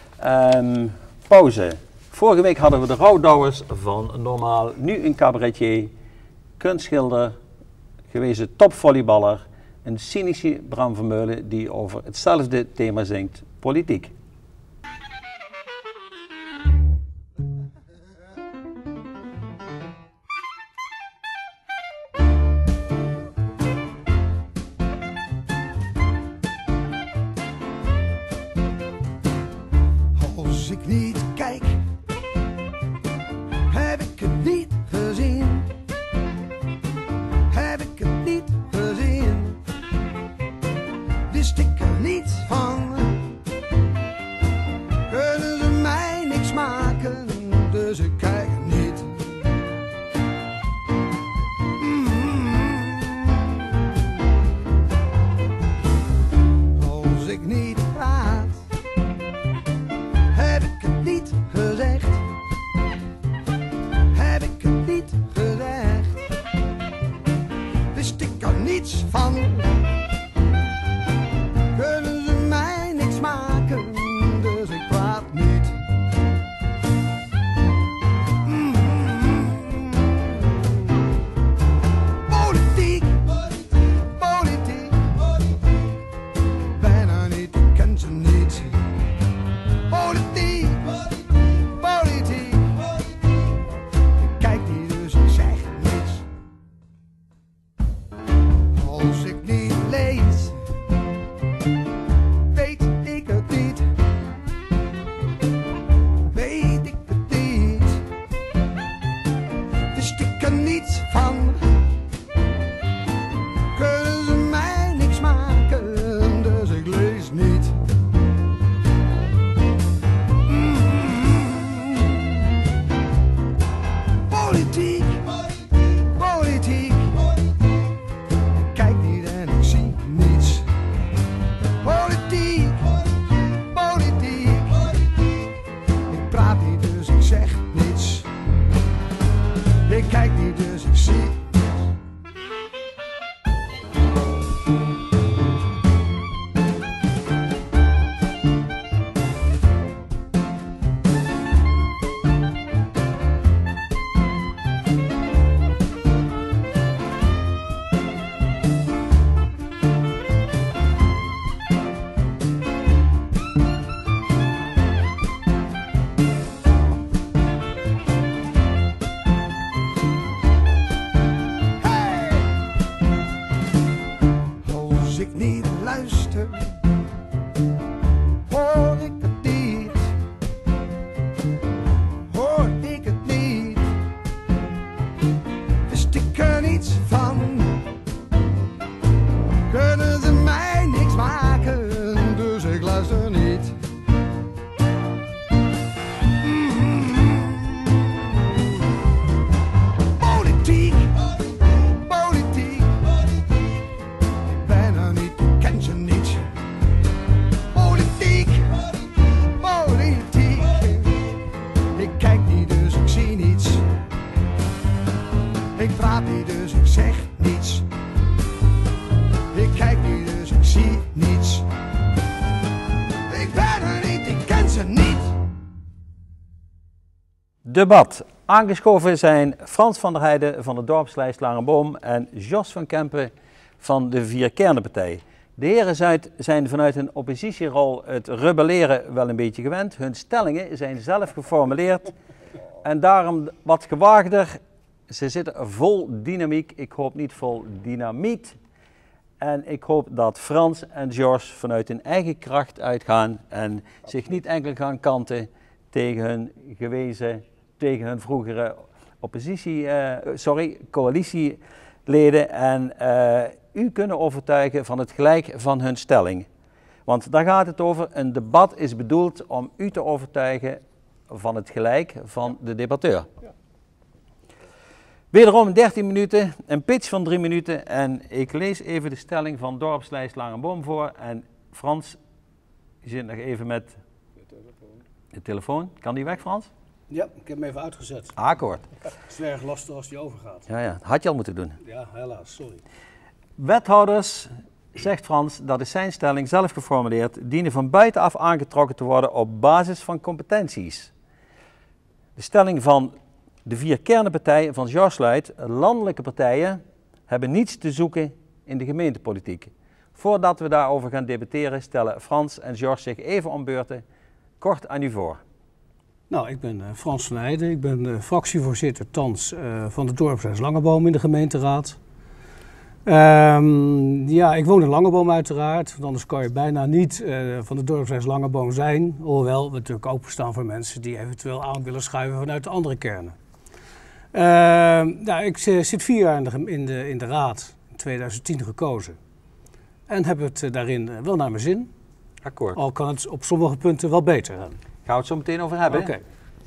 Um, pauze. Vorige week hadden we de rouwdouwers van Normaal. Nu een cabaretier, kunstschilder, gewezen topvolleyballer. Een cynische Bram Vermeulen die over hetzelfde thema zingt, politiek. Als ik niet kijk, heb ik het niet gezien. Heb ik het niet gezien. Wist ik er niets van. Kunnen ze mij niks maken, dus ik kijk niet. Mm-hmm. Als ik niet praat, heb ik het niet debat. Aangeschoven zijn Frans van der Heijden van de dorpslijst Langenboom en Jos van Kempen van de Vier Kernenpartij. De heren zijn vanuit hun oppositierol het rebelleren wel een beetje gewend. Hun stellingen zijn zelf geformuleerd en daarom wat gewaagder. Ze zitten vol dynamiek, ik hoop niet vol dynamiet. En ik hoop dat Frans en Jos vanuit hun eigen kracht uitgaan en zich niet enkel gaan kanten tegen hun gewezen, tegen hun vroegere oppositie, uh, sorry, coalitieleden en uh, u kunnen overtuigen van het gelijk van hun stelling. Want daar gaat het over, een debat is bedoeld om u te overtuigen van het gelijk van de debatteur. Ja. Wederom dertien minuten, een pitch van drie minuten en ik lees even de stelling van dorpslijst Langenboom voor. En Frans, je zit nog even met de telefoon. Kan die weg, Frans? Ja, ik heb hem even uitgezet. Akkoord. Het is erg lastig als die overgaat. Ja, ja, had je al moeten doen. Ja, helaas, sorry. Wethouders, zegt Frans, dat is zijn stelling zelf geformuleerd, dienen van buitenaf aangetrokken te worden op basis van competenties. De stelling van de Vier Kernenpartij van Jos luidt, landelijke partijen hebben niets te zoeken in de gemeentepolitiek. Voordat we daarover gaan debatteren, stellen Frans en Jos zich even om beurten kort aan u voor. Nou, ik ben uh, Frans van Heijden, ik ben uh, fractievoorzitter thans uh, van de dorpslijst Langenboom in de gemeenteraad. Um, ja, ik woon in Langenboom uiteraard, want anders kan je bijna niet uh, van de dorpslijst Langenboom zijn. Hoewel we natuurlijk openstaan voor mensen die eventueel aan willen schuiven vanuit de andere kernen. Uh, nou, ik uh, zit vier jaar in de, in, de, in de raad, in tweeduizend tien gekozen. En heb het uh, daarin uh, wel naar mijn zin. Akkoord. Al kan het op sommige punten wel beter gaan. Gaan we het zo meteen over hebben. Oké. Okay.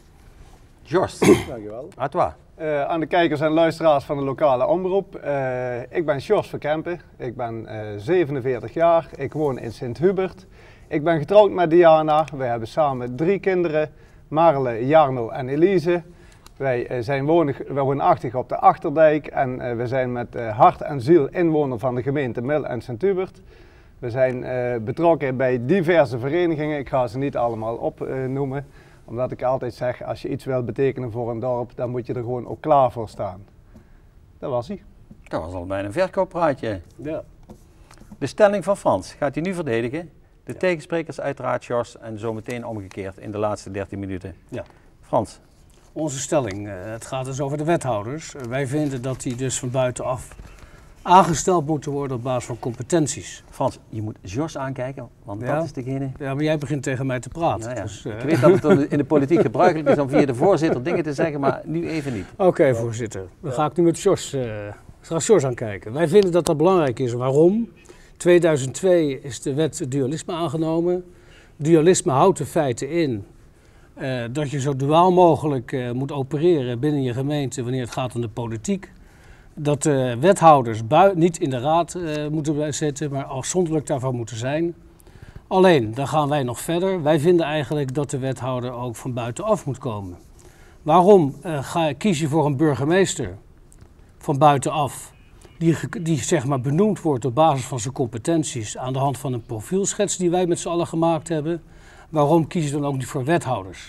Jos. Dankjewel. À toi. Uh, aan de kijkers en luisteraars van de lokale omroep. Uh, ik ben Jos van Kempen. Ik ben uh, zevenenveertig jaar. Ik woon in Sint-Hubert. Ik ben getrouwd met Diana. Wij hebben samen drie kinderen. Marle, Jarno en Elise. Wij uh, zijn wonig, wij woonachtig op de Achterdijk. En uh, we zijn met uh, hart en ziel inwoner van de gemeente Mil en Sint-Hubert. We zijn uh, betrokken bij diverse verenigingen. Ik ga ze niet allemaal opnoemen. Uh, Omdat ik altijd zeg, als je iets wilt betekenen voor een dorp, dan moet je er gewoon ook klaar voor staan. Dat was hij. Dat was al bijna een verkooppraatje. Ja. De stelling van Frans gaat hij nu verdedigen. De ja. tegensprekers uiteraard Jos en zometeen omgekeerd in de laatste dertien minuten. Ja. Frans. Onze stelling, uh, het gaat dus over de wethouders. Uh, wij vinden dat die dus van buitenaf aangesteld moeten worden op basis van competenties. Frans, je moet Jos aankijken, want ja. dat is degene... Ja, maar jij begint tegen mij te praten. Ja, ja. Dus, uh... Ik weet dat het in de politiek gebruikelijk is om via de voorzitter dingen te zeggen, maar nu even niet. Oké, okay, voorzitter. Dan ga ik nu met Jos, uh, ga Jos aankijken. Wij vinden dat dat belangrijk is. Waarom? tweeduizend twee is de wet dualisme aangenomen. Dualisme houdt in feite in uh, dat je zo duaal mogelijk uh, moet opereren binnen je gemeente wanneer het gaat om de politiek. Dat de uh, wethouders niet in de raad uh, moeten zitten, maar afzonderlijk daarvan moeten zijn. Alleen, dan gaan wij nog verder. Wij vinden eigenlijk dat de wethouder ook van buitenaf moet komen. Waarom uh, ga, kies je voor een burgemeester van buitenaf, die, die zeg maar benoemd wordt op basis van zijn competenties aan de hand van een profielschets die wij met z'n allen gemaakt hebben? Waarom kies je dan ook niet voor wethouders?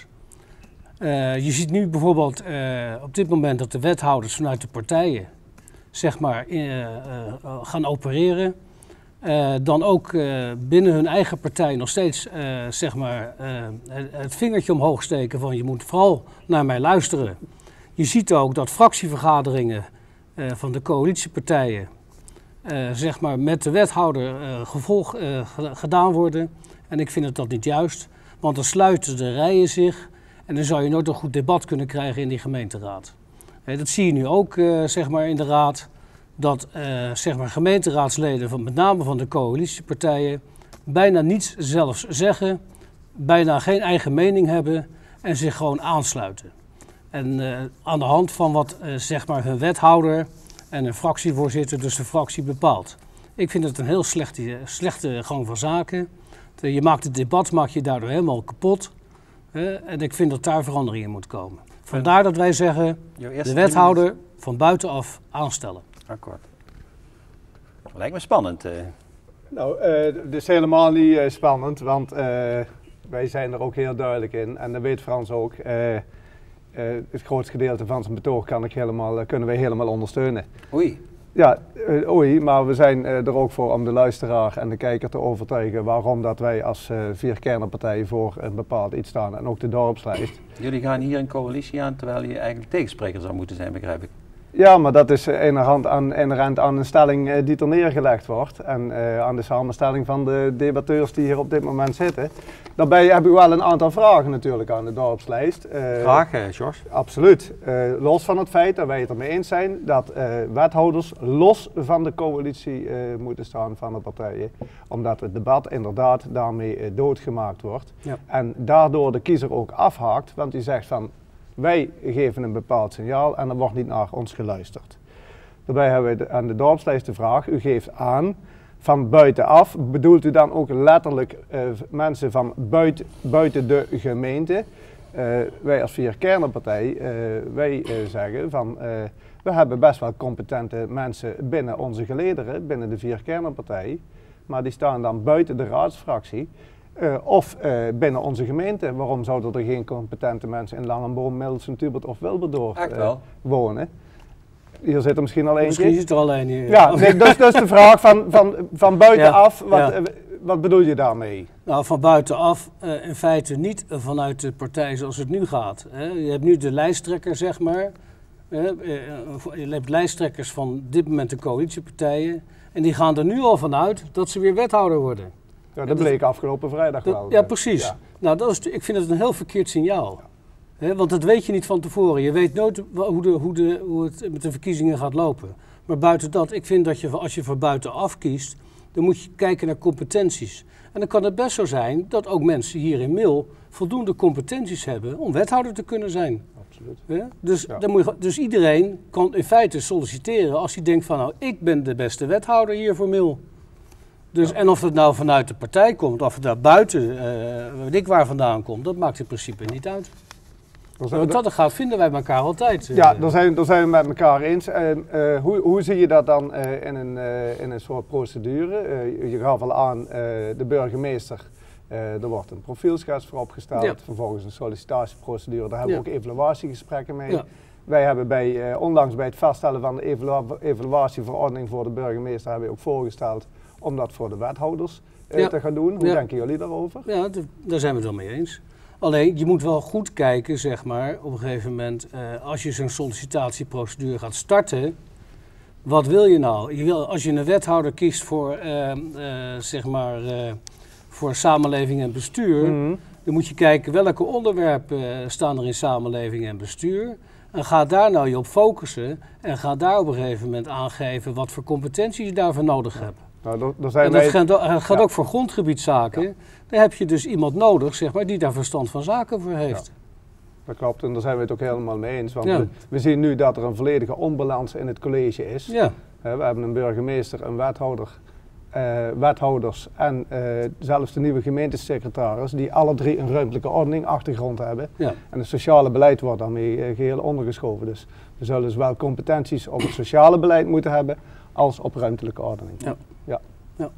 Uh, je ziet nu bijvoorbeeld uh, op dit moment dat de wethouders vanuit de partijen zeg maar, uh, uh, gaan opereren, uh, dan ook uh, binnen hun eigen partij nog steeds uh, zeg maar, uh, het vingertje omhoog steken van je moet vooral naar mij luisteren. Je ziet ook dat fractievergaderingen uh, van de coalitiepartijen uh, zeg maar, met de wethouder uh, gevolg uh, gedaan worden. En ik vind het dat niet juist, want dan sluiten de rijen zich en dan zou je nooit een goed debat kunnen krijgen in die gemeenteraad. Dat zie je nu ook uh, zeg maar in de raad, dat uh, zeg maar gemeenteraadsleden, van, met name van de coalitiepartijen, bijna niets zelfs zeggen, bijna geen eigen mening hebben en zich gewoon aansluiten. En uh, aan de hand van wat uh, zeg maar hun wethouder en een fractievoorzitter, dus de fractie bepaalt. Ik vind het een heel slechte, slechte gang van zaken. Je maakt het debat maak je daardoor helemaal kapot. Uh, en ik vind dat daar verandering in moet komen. Vandaar dat wij zeggen, de wethouder van buitenaf aanstellen. Akkoord. Lijkt me spannend. Uh. Nou, uh, het is helemaal niet uh, spannend, want uh, wij zijn er ook heel duidelijk in. En dat weet Frans ook. Uh, uh, het grootste gedeelte van zijn betoog kan ik helemaal, uh, kunnen wij helemaal ondersteunen. Oei. Ja, uh, oei, maar we zijn uh, er ook voor om de luisteraar en de kijker te overtuigen waarom dat wij als uh, Vierkernenpartij voor een bepaald iets staan en ook de dorpslijst. Jullie gaan hier een coalitie aan terwijl je eigenlijk tegenspreker zou moeten zijn, begrijp ik. Ja, maar dat is uh, inherent aan, inherent aan een stelling uh, die er neergelegd wordt en uh, aan de samenstelling van de debatteurs die hier op dit moment zitten. Daarbij heb ik wel een aantal vragen natuurlijk aan de dorpslijst. Uh, Graag, uh, George. Absoluut. Uh, los van het feit dat wij het ermee eens zijn dat uh, wethouders los van de coalitie uh, moeten staan van de partijen. Omdat het debat inderdaad daarmee uh, doodgemaakt wordt. Ja. En daardoor de kiezer ook afhaakt, want die zegt van wij geven een bepaald signaal en er wordt niet naar ons geluisterd. Daarbij hebben we de, aan de dorpslijst de vraag, u geeft aan van buitenaf, bedoelt u dan ook letterlijk uh, mensen van buiten, buiten de gemeente? Uh, wij als Vierkernenpartij, uh, wij uh, zeggen van uh, we hebben best wel competente mensen binnen onze gelederen, binnen de Vierkernenpartij, maar die staan dan buiten de raadsfractie. Uh, of uh, binnen onze gemeente. Waarom zouden er geen competente mensen in Langenboom, Middelsen, Tubert of Wilberdoord uh, wonen? Hier zit er misschien al eentje. Misschien zit er al een hier. Ja, nee, dus, dus de vraag van, van, van buitenaf, ja, wat, ja. uh, wat bedoel je daarmee? Nou, van buitenaf uh, in feite niet vanuit de partij zoals het nu gaat. Hè. Je hebt nu de lijsttrekker, zeg maar. Uh, uh, je hebt lijsttrekkers van dit moment de coalitiepartijen. En die gaan er nu al vanuit dat ze weer wethouder worden. Ja, dat bleek afgelopen vrijdag dat, wel. Ja, precies. Ja. Nou, dat is, ik vind het een heel verkeerd signaal. Ja. He, want dat weet je niet van tevoren. Je weet nooit hoe, de, hoe, de, hoe het met de verkiezingen gaat lopen. Maar buiten dat, ik vind dat je als je voor buitenaf kiest, dan moet je kijken naar competenties. En dan kan het best zo zijn dat ook mensen hier in Mil voldoende competenties hebben om wethouder te kunnen zijn. Absoluut. Ja? Dus, ja. dan moet je, dus iedereen kan in feite solliciteren als hij denkt van nou, ik ben de beste wethouder hier voor Mil. Dus, ja. En of het nou vanuit de partij komt, of het daar buiten, uh, weet ik waar vandaan komt, dat maakt in principe niet uit. Want dat gaat vinden wij elkaar altijd. Uh. Ja, daar zijn, daar zijn we met elkaar eens. Uh, uh, hoe, hoe zie je dat dan uh, in, een, uh, in een soort procedure? Uh, je gaf al aan, uh, de burgemeester, uh, er wordt een profielschets voor opgesteld, ja. Vervolgens een sollicitatieprocedure, daar hebben ja. we ook evaluatiegesprekken mee. Ja. Wij hebben bij, uh, onlangs bij het vaststellen van de evalu evaluatieverordening voor de burgemeester, hebben we ook voorgesteld om dat voor de wethouders uh, ja. te gaan doen. Hoe ja. denken jullie daarover? Ja, daar zijn we het wel mee eens. Alleen, je moet wel goed kijken, zeg maar, op een gegeven moment, uh, als je zo'n sollicitatieprocedure gaat starten, wat wil je nou? Je wil, als je een wethouder kiest voor, uh, uh, zeg maar, uh, voor samenleving en bestuur, mm-hmm. dan moet je kijken welke onderwerpen uh, staan er in samenleving en bestuur. En ga daar nou je op focussen en ga daar op een gegeven moment aangeven wat voor competenties je daarvoor nodig ja. hebt. Nou, dat, dat zijn en dat wij... gaat, dat gaat ja. ook voor grondgebiedszaken. Ja. Daar heb je dus iemand nodig, zeg maar, die daar verstand van zaken voor heeft. Ja. Dat klopt, en daar zijn we het ook helemaal mee eens. Want ja. we, we zien nu dat er een volledige onbalans in het college is. Ja. Uh, we hebben een burgemeester, een wethouder, uh, wethouders en uh, zelfs de nieuwe gemeentesecretaris, die alle drie een ruimtelijke ordening achtergrond hebben. Ja. En het sociale beleid wordt daarmee uh, geheel ondergeschoven. Dus we zullen zowel competenties op het sociale beleid moeten hebben, als op ruimtelijke ordening. Ja. Ja. Ja.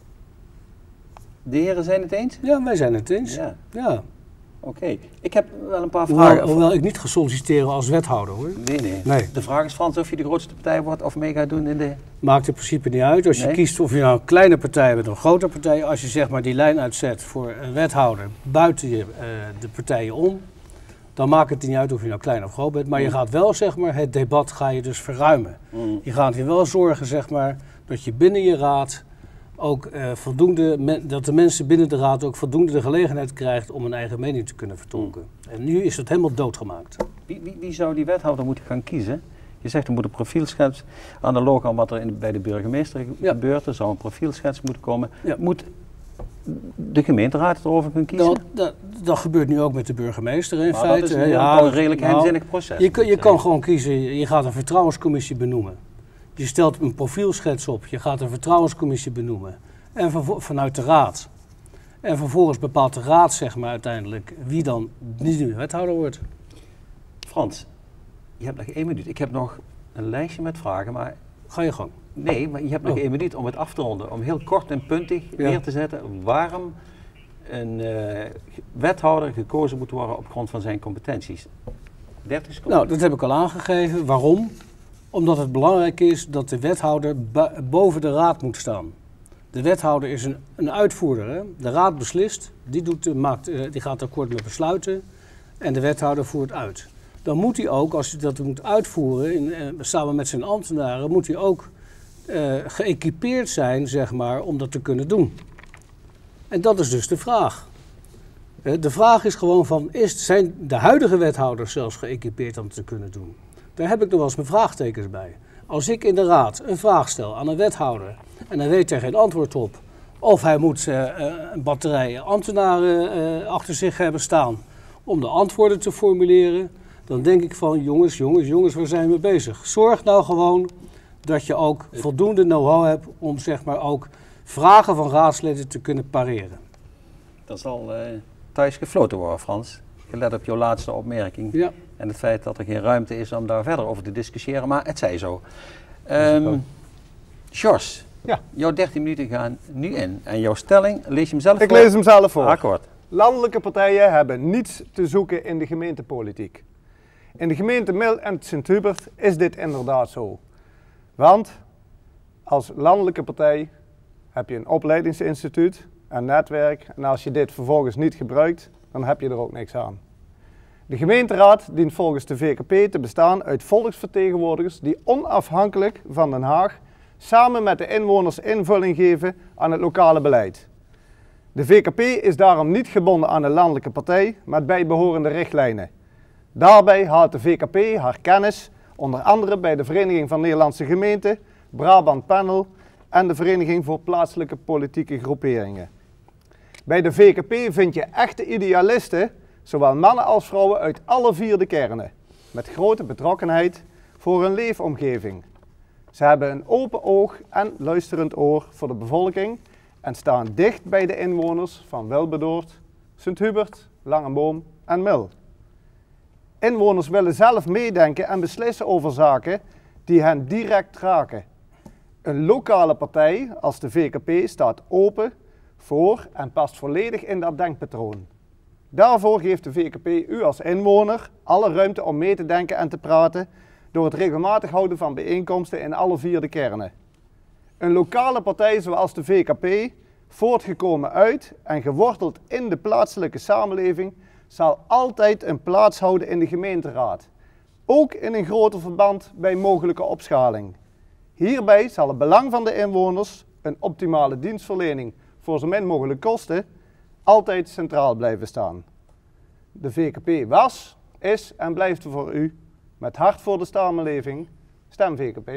De heren zijn het eens? Ja, wij zijn het eens. Ja. ja. Oké. Okay. Ik heb wel een paar vragen. Hoewel, hoewel ik niet ga solliciteren als wethouder, hoor. Nee, nee, nee. De vraag is, Frans, of je de grootste partij wordt of mee gaat doen in de... Maakt in principe niet uit. Als je nee? kiest of je nou een kleine partij bent of een grote partij, als je zeg maar die lijn uitzet voor een wethouder buiten je, uh, de partijen om, dan maakt het niet uit of je nou klein of groot bent. Maar mm. je gaat wel, zeg maar, het debat ga je dus verruimen. Mm. Je gaat hier wel zorgen, zeg maar, dat je binnen je raad ook uh, voldoende, men, dat de mensen binnen de raad ook voldoende de gelegenheid krijgt om een eigen mening te kunnen vertolken. Mm. En nu is het helemaal doodgemaakt. Wie, wie, wie zou die wethouder moeten gaan kiezen? Je zegt er moet een profielschets, analoog aan wat er in, bij de burgemeester ja. gebeurt, er zou een profielschets moeten komen. Ja. Moet de gemeenteraad erover kunnen kiezen? Dat, dat, dat gebeurt nu ook met de burgemeester in maar feite. Dat is een, ja, een redelijk nou, geheimzinnig proces. Je, je, je kan gewoon kiezen, je gaat een vertrouwenscommissie benoemen. Je stelt een profielschets op, je gaat een vertrouwenscommissie benoemen. En van, vanuit de raad. En vervolgens bepaalt de raad, zeg maar, uiteindelijk wie dan niet de wethouder wordt. Frans, je hebt nog één minuut. Ik heb nog een lijstje met vragen, maar... Ga je gang. Nee, maar je hebt nog oh. één minuut om het af te ronden. Om heel kort en puntig ja. neer te zetten waarom een uh, wethouder gekozen moet worden op grond van zijn competenties. dertig seconden. Nou, dat heb ik al aangegeven. Waarom? Omdat het belangrijk is dat de wethouder boven de raad moet staan. De wethouder is een, een uitvoerder. Hè? De raad beslist, die, doet, maakt, die gaat akkoord met besluiten en de wethouder voert uit. Dan moet hij ook, als hij dat moet uitvoeren, in, eh, samen met zijn ambtenaren, moet hij ook eh, geëquipeerd zijn, zeg maar, om dat te kunnen doen. En dat is dus de vraag. Eh, de vraag is gewoon van, is, zijn de huidige wethouders zelfs geëquipeerd om het te kunnen doen? Daar heb ik nog wel eens mijn vraagtekens bij. Als ik in de raad een vraag stel aan een wethouder en hij weet er geen antwoord op, of hij moet uh, een batterij ambtenaren uh, achter zich hebben staan om de antwoorden te formuleren, dan denk ik van jongens, jongens, jongens, waar zijn we bezig? Zorg nou gewoon dat je ook voldoende know-how hebt om zeg maar ook vragen van raadsleden te kunnen pareren. Dat zal uh, thuis gefloten worden, Frans. Gelet op jouw laatste opmerking. Ja. En het feit dat er geen ruimte is om daar verder over te discussiëren, maar het zij zo. Um, Sjors, ja. jouw dertien minuten gaan nu in. En jouw stelling, lees je hem zelf Ik voor? lees hem zelf voor. Akkoord. Landelijke partijen hebben niets te zoeken in de gemeentepolitiek. In de gemeente Mil en Sint-Hubert is dit inderdaad zo. Want als landelijke partij heb je een opleidingsinstituut, een netwerk. En als je dit vervolgens niet gebruikt, dan heb je er ook niks aan. De gemeenteraad dient volgens de V K P te bestaan uit volksvertegenwoordigers die onafhankelijk van Den Haag samen met de inwoners invulling geven aan het lokale beleid. De V K P is daarom niet gebonden aan een landelijke partij met bijbehorende richtlijnen. Daarbij haalt de V K P haar kennis onder andere bij de Vereniging van Nederlandse Gemeenten, Brabant Panel en de Vereniging voor Plaatselijke Politieke Groeperingen. Bij de V K P vind je echte idealisten, zowel mannen als vrouwen uit alle vier de kernen, met grote betrokkenheid voor hun leefomgeving. Ze hebben een open oog en luisterend oor voor de bevolking en staan dicht bij de inwoners van Wilberdoord, Sint-Hubert, Langeboom en Mil. Inwoners willen zelf meedenken en beslissen over zaken die hen direct raken. Een lokale partij als de V K P staat open voor en past volledig in dat denkpatroon. Daarvoor geeft de V K P u als inwoner alle ruimte om mee te denken en te praten door het regelmatig houden van bijeenkomsten in alle vier de kernen. Een lokale partij zoals de V K P, voortgekomen uit en geworteld in de plaatselijke samenleving, zal altijd een plaats houden in de gemeenteraad, ook in een groter verband bij mogelijke opschaling. Hierbij zal het belang van de inwoners, een optimale dienstverlening voor zo min mogelijk kosten, altijd centraal blijven staan. De V K P was, is en blijft voor u, met hart voor de samenleving, stem V K P.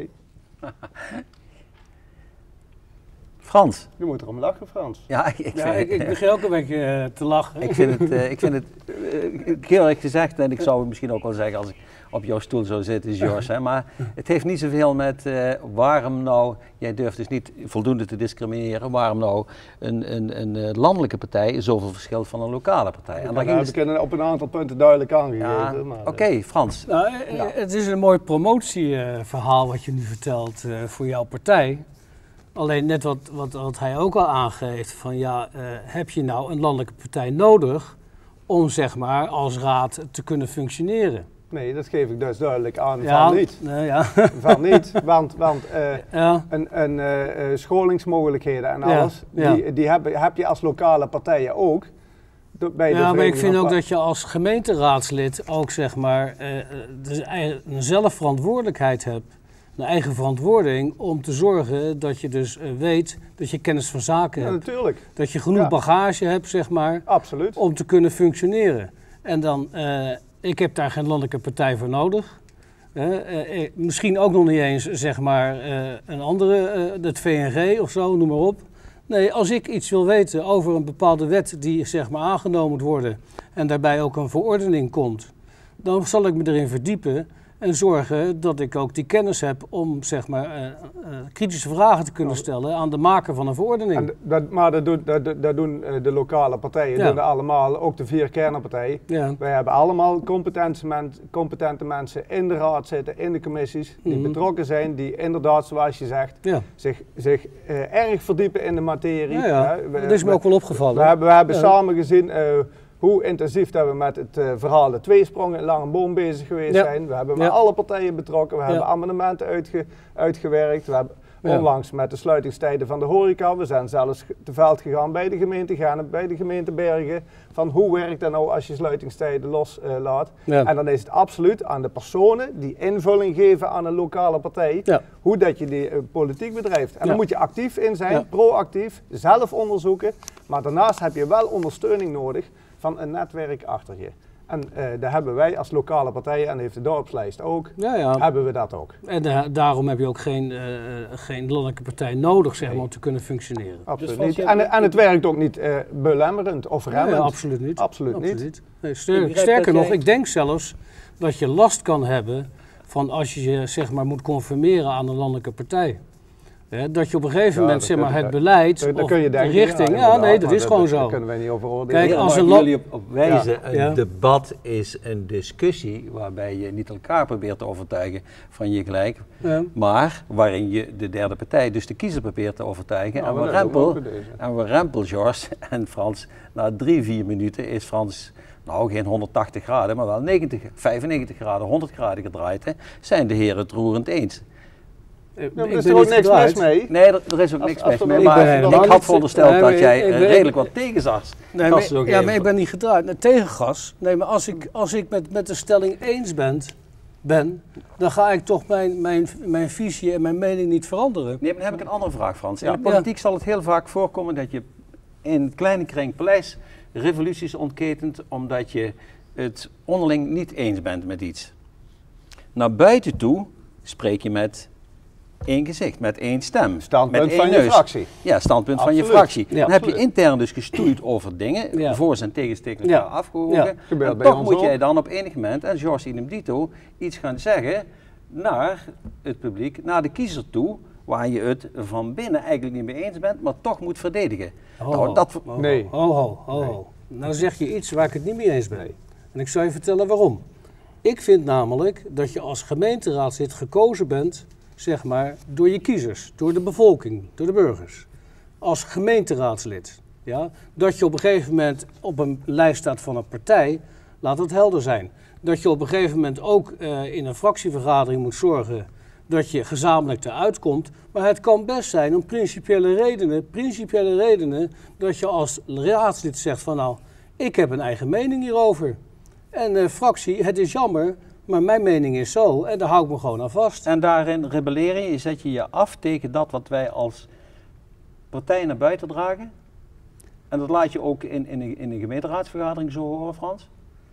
Frans. Je moet erom lachen, Frans. Ja, ik, ik, Ja, ik, ik begin ook een beetje uh, te lachen. ik vind het, uh, ik vind het uh, heel erg gezegd, en ik zou het misschien ook wel zeggen als ik op jouw stoel zou zitten, George, hè, maar het heeft niet zoveel met uh, waarom nou, jij durft dus niet voldoende te discrimineren, waarom nou een, een, een landelijke partij zoveel verschilt van een lokale partij. En en daar ging heb dus... ik op een aantal punten duidelijk aangegeven. Ja, Oké, okay, Frans. Nou, uh, ja. Het is een mooi promotieverhaal uh, wat je nu vertelt uh, voor jouw partij. Alleen net wat, wat, wat hij ook al aangeeft, van ja, uh, heb je nou een landelijke partij nodig om zeg maar als raad te kunnen functioneren? Nee, dat geef ik dus duidelijk aan Ja, van niet. nee, ja. Van niet, want, want uh, Ja. een, een, uh, uh, scholingsmogelijkheden en Ja, alles, ja. die, die heb, heb je als lokale partijen ook. do- Bij de Ja, maar ik Vereniging vind van ook Pa- dat je als gemeenteraadslid ook zeg maar uh, dus een zelfverantwoordelijkheid hebt, een eigen verantwoording om te zorgen dat je dus uh, weet dat je kennis van zaken Ja, hebt. natuurlijk, Dat je genoeg Ja. bagage hebt, zeg maar, absoluut. om te kunnen functioneren. En dan, uh, ik heb daar geen landelijke partij voor nodig. Uh, uh, uh, misschien ook nog niet eens, zeg maar, uh, een andere, uh, het V N G of zo, noem maar op. Nee, als ik iets wil weten over een bepaalde wet die, zeg maar, aangenomen moet worden en daarbij ook een verordening komt, dan zal ik me erin verdiepen en zorgen dat ik ook die kennis heb om, zeg maar, uh, uh, kritische vragen te kunnen stellen aan de maker van een verordening. En dat, maar dat doen, dat, dat doen uh, de lokale partijen, Ja. doen dat allemaal, ook de vier kernenpartijen. Ja. Wij hebben allemaal competente, men, competente mensen in de raad zitten, in de commissies, die Mhm. betrokken zijn, die inderdaad, zoals je zegt, Ja. zich, zich uh, erg verdiepen in de materie. Ja, ja. Hè. We- dat is me we- ook wel opgevallen. We hebben, we hebben Ja. samen gezien uh, hoe intensief dat we met het uh, verhaal de tweesprongen in Langenboom bezig geweest Ja. zijn. We hebben Ja. met alle partijen betrokken, we Ja. hebben amendementen uitge, uitgewerkt. We hebben Ja. onlangs met de sluitingstijden van de horeca, we zijn zelfs te veld gegaan bij de gemeente Gennep, bij de gemeente Bergen. Van hoe werkt dat nou als je sluitingstijden loslaat? Uh, Ja. en dan is het absoluut aan de personen die invulling geven aan een lokale partij, Ja. hoe dat je die uh, politiek bedrijft. En Ja. daar moet je actief in zijn, Ja. proactief, zelf onderzoeken. Maar daarnaast heb je wel ondersteuning nodig van een netwerk achter je. En uh, daar hebben wij als lokale partijen, en heeft de dorpslijst ook, Ja, ja. hebben we dat ook. En uh, daarom heb je ook geen, uh, geen landelijke partij nodig, zeg maar, Nee. om te kunnen functioneren. Absoluut Dus niet. je- En, en het werkt ook niet uh, belemmerend of Nee, remmend. absoluut niet. Absoluut niet. Nee, Ik ster- begrijp sterker dat nog, jij- ik denk zelfs dat je last kan hebben van als je je zeg maar, moet conformeren aan een landelijke partij. Hè, dat je op een gegeven Ja, moment dat zeg maar, kun je- het beleid Daar of kun je de denken, richting, ja, inderdaad, nee, dat maar is gewoon Daar zo. kunnen wij niet over oordelen. Kijk, Kijk, als als een ik la- jullie op, op wijzen, een Ja. debat is een discussie waarbij je niet elkaar probeert te overtuigen van je gelijk, Ja. maar waarin je de derde partij, dus de kiezer, probeert te overtuigen. Nou, en, we maar dat doen we ook rempel, bij deze. en we rempel, George en Frans, na drie, vier minuten is Frans, nou geen honderdtachtig graden, maar wel negentig, vijfennegentig graden, honderd graden gedraaid. Hè, zijn de heren het roerend eens. Ik, Ja, maar ik er is ben er ook niet niks gedraaid. mis mee. Nee, er, er is ook Als- niks als mis er mee, wel- Ik ben maar helemaal ik had niet- verondersteld nee, dat maar jij ik- ik eh, ben- redelijk wat tegenzag. Nee, Gasten maar, ook ja, maar even. ik ben niet gedraaid. Nee, tegen gas. Nee, maar als ik, als ik met, met de stelling eens ben, ben, dan ga ik toch mijn, mijn, mijn visie en mijn mening niet veranderen. Nee, maar dan heb ik een andere vraag, Frans. In Ja. de politiek zal het heel vaak voorkomen dat je in kleine kring paleis revoluties ontketent omdat je het onderling niet eens bent met iets. Naar buiten toe spreek je met één gezicht, met één stem. Standpunt met één van je neus. fractie. Ja, standpunt van je Absoluut. fractie. Ja, dan heb je absoluut. intern dus gestoeid over dingen, Ja. voor's en tegens tegen Ja. elkaar afgewogen. Ja. Gebeurt En bij toch ons moet ook. jij dan op enig moment, en George idem dito, iets gaan zeggen naar het publiek, naar de kiezer toe, waar je het van binnen eigenlijk niet mee eens bent, maar toch moet verdedigen. Ho, Nou, ho, dat, ho, Nee. Ho, ho, ho, ho. Nou zeg je iets waar ik het niet mee eens ben. En ik zal je vertellen waarom. Ik vind namelijk dat je als gemeenteraadslid gekozen bent, zeg maar, door je kiezers, door de bevolking, door de burgers. Als gemeenteraadslid. Ja? Dat je op een gegeven moment op een lijst staat van een partij, laat het helder zijn. Dat je op een gegeven moment ook uh, in een fractievergadering moet zorgen dat je gezamenlijk eruit komt. Maar het kan best zijn om principiële redenen, principiële redenen, dat je als raadslid zegt van nou, ik heb een eigen mening hierover. En uh, fractie, het is jammer, maar mijn mening is zo en daar hou ik me gewoon aan vast. en daarin rebelleren je, zet je je af tegen dat wat wij als partij naar buiten dragen. En dat laat je ook in, in, een, in een gemeenteraadsvergadering zo horen, Frans?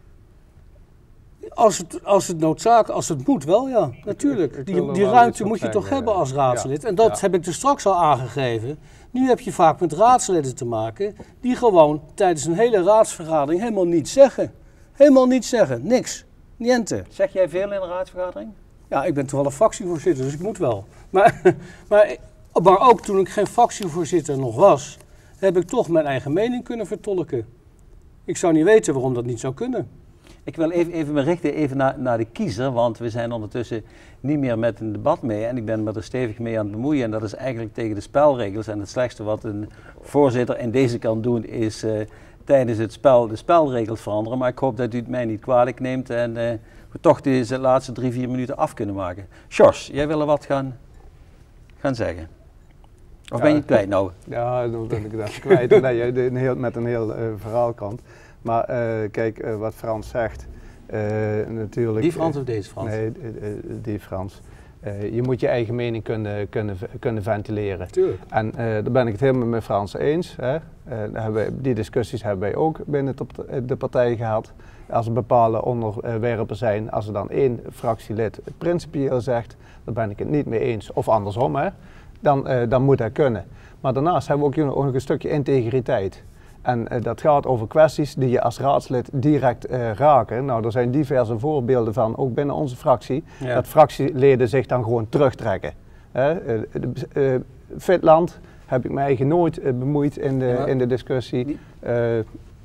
Als het, als het noodzakelijk, als het moet wel, ja, natuurlijk. ik wil Die, er die wel ruimte iets moet je op toch zeggen, hebben als raadslid. ja. En dat Ja. heb ik dus straks al aangegeven. Nu heb je vaak met raadsleden te maken die gewoon tijdens een hele raadsvergadering helemaal niets zeggen. Helemaal niets zeggen, niks, niente. Zeg jij veel in een raadsvergadering? Ja, ik ben toevallig fractievoorzitter, dus ik moet wel. Maar, maar, maar ook toen ik geen fractievoorzitter nog was, heb ik toch mijn eigen mening kunnen vertolken. Ik zou niet weten waarom dat niet zou kunnen. Ik wil even, even me richten even naar, naar de kiezer, want we zijn ondertussen niet meer met een debat mee en ik ben me er stevig mee aan het bemoeien en dat is eigenlijk tegen de spelregels en het slechtste wat een voorzitter in deze kan doen is uh, tijdens het spel de spelregels veranderen, maar ik hoop dat u het mij niet kwalijk neemt en uh, we toch deze laatste drie, vier minuten af kunnen maken. Sjors, jij wil er wat gaan, gaan zeggen? Of Ja, ben je het kwijt nou? Ja, dan ben ik dat kwijt. Nee, een heel, met een heel uh, verhaalkant. Maar uh, kijk, uh, wat Frans zegt, uh, natuurlijk... Die Frans of deze Frans? Nee, uh, uh, die Frans. Uh, je moet je eigen mening kunnen, kunnen, kunnen ventileren. Tuurlijk. En uh, daar ben ik het helemaal met Frans eens. Hè. Uh, hebben wij, die discussies hebben wij ook binnen de, de partij gehad. Als er bepaalde onderwerpen zijn, als er dan één fractielid het principieel zegt, daar ben ik het niet mee eens, of andersom, hè, dan, uh, dan moet dat kunnen. Maar daarnaast hebben we ook nog een stukje integriteit. En uh, dat gaat over kwesties die je als raadslid direct uh, raken. Nou, er zijn diverse voorbeelden van, ook binnen onze fractie, Ja. dat fractieleden zich dan gewoon terugtrekken. Uh, uh, uh, Fitland heb ik mij eigen nooit uh, bemoeid in de, Ja. in de discussie. Die- Uh,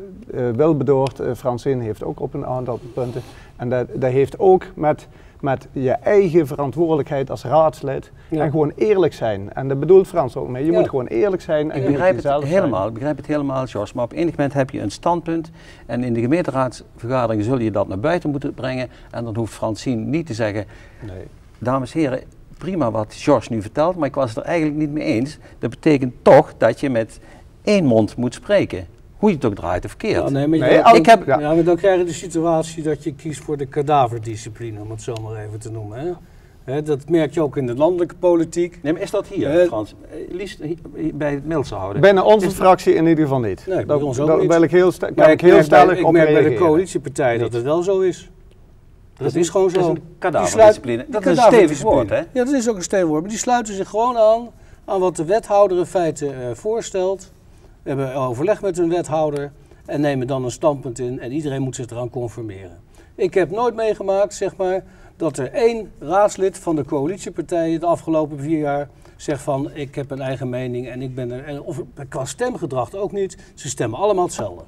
uh, Wilbertoort, uh, Francine heeft ook op een aantal punten. En dat, dat heeft ook met, met je eigen verantwoordelijkheid als raadslid Ja. en gewoon eerlijk zijn. En dat bedoelt Frans ook mee. Je Ja. moet gewoon eerlijk zijn en Ik je moet begrijp het jezelf helemaal, zijn. ik begrijp het helemaal, Jos. Maar op enig moment heb je een standpunt en in de gemeenteraadsvergadering zul je dat naar buiten moeten brengen. En dan hoeft Francine niet te zeggen, Nee. dames en heren, prima wat George nu vertelt, maar ik was het er eigenlijk niet mee eens. Dat betekent toch dat je met één mond moet spreken. Hoe je het ook draait of keert. Ja, nee, maar je- Nee, ja, al- ik heb, ja. maar dan krijg je de situatie dat je kiest voor de kadaverdiscipline, om het zo maar even te noemen. Hè? Hè, dat merk je ook in de landelijke politiek. Nee, maar is dat hier, Eh, Frans? Eh, Liefst hier- bij het Milse houden. Binnen onze fractie in ieder geval niet. Nee, bij Daar- ons ook daar niet. wil ik heel, sta- kan Maar ik heel merk bij- stellig ik op merk bij de reageren. coalitiepartij dat het wel zo is. Dat is gewoon Dat is zo. een Die kadaverdiscipline. sluit- Dat die is een stevig kadaverdiscipline. woord, hè? Ja, dat is ook een stevig woord. Maar die sluiten zich gewoon aan aan wat de wethouder in feite eh, voorstelt. We hebben overleg met een wethouder en nemen dan een standpunt in en iedereen moet zich eraan conformeren. Ik heb nooit meegemaakt, zeg maar, dat er één raadslid van de coalitiepartijen de afgelopen vier jaar zegt van ik heb een eigen mening en ik ben er, en of qua stemgedrag ook niet. Ze stemmen allemaal hetzelfde.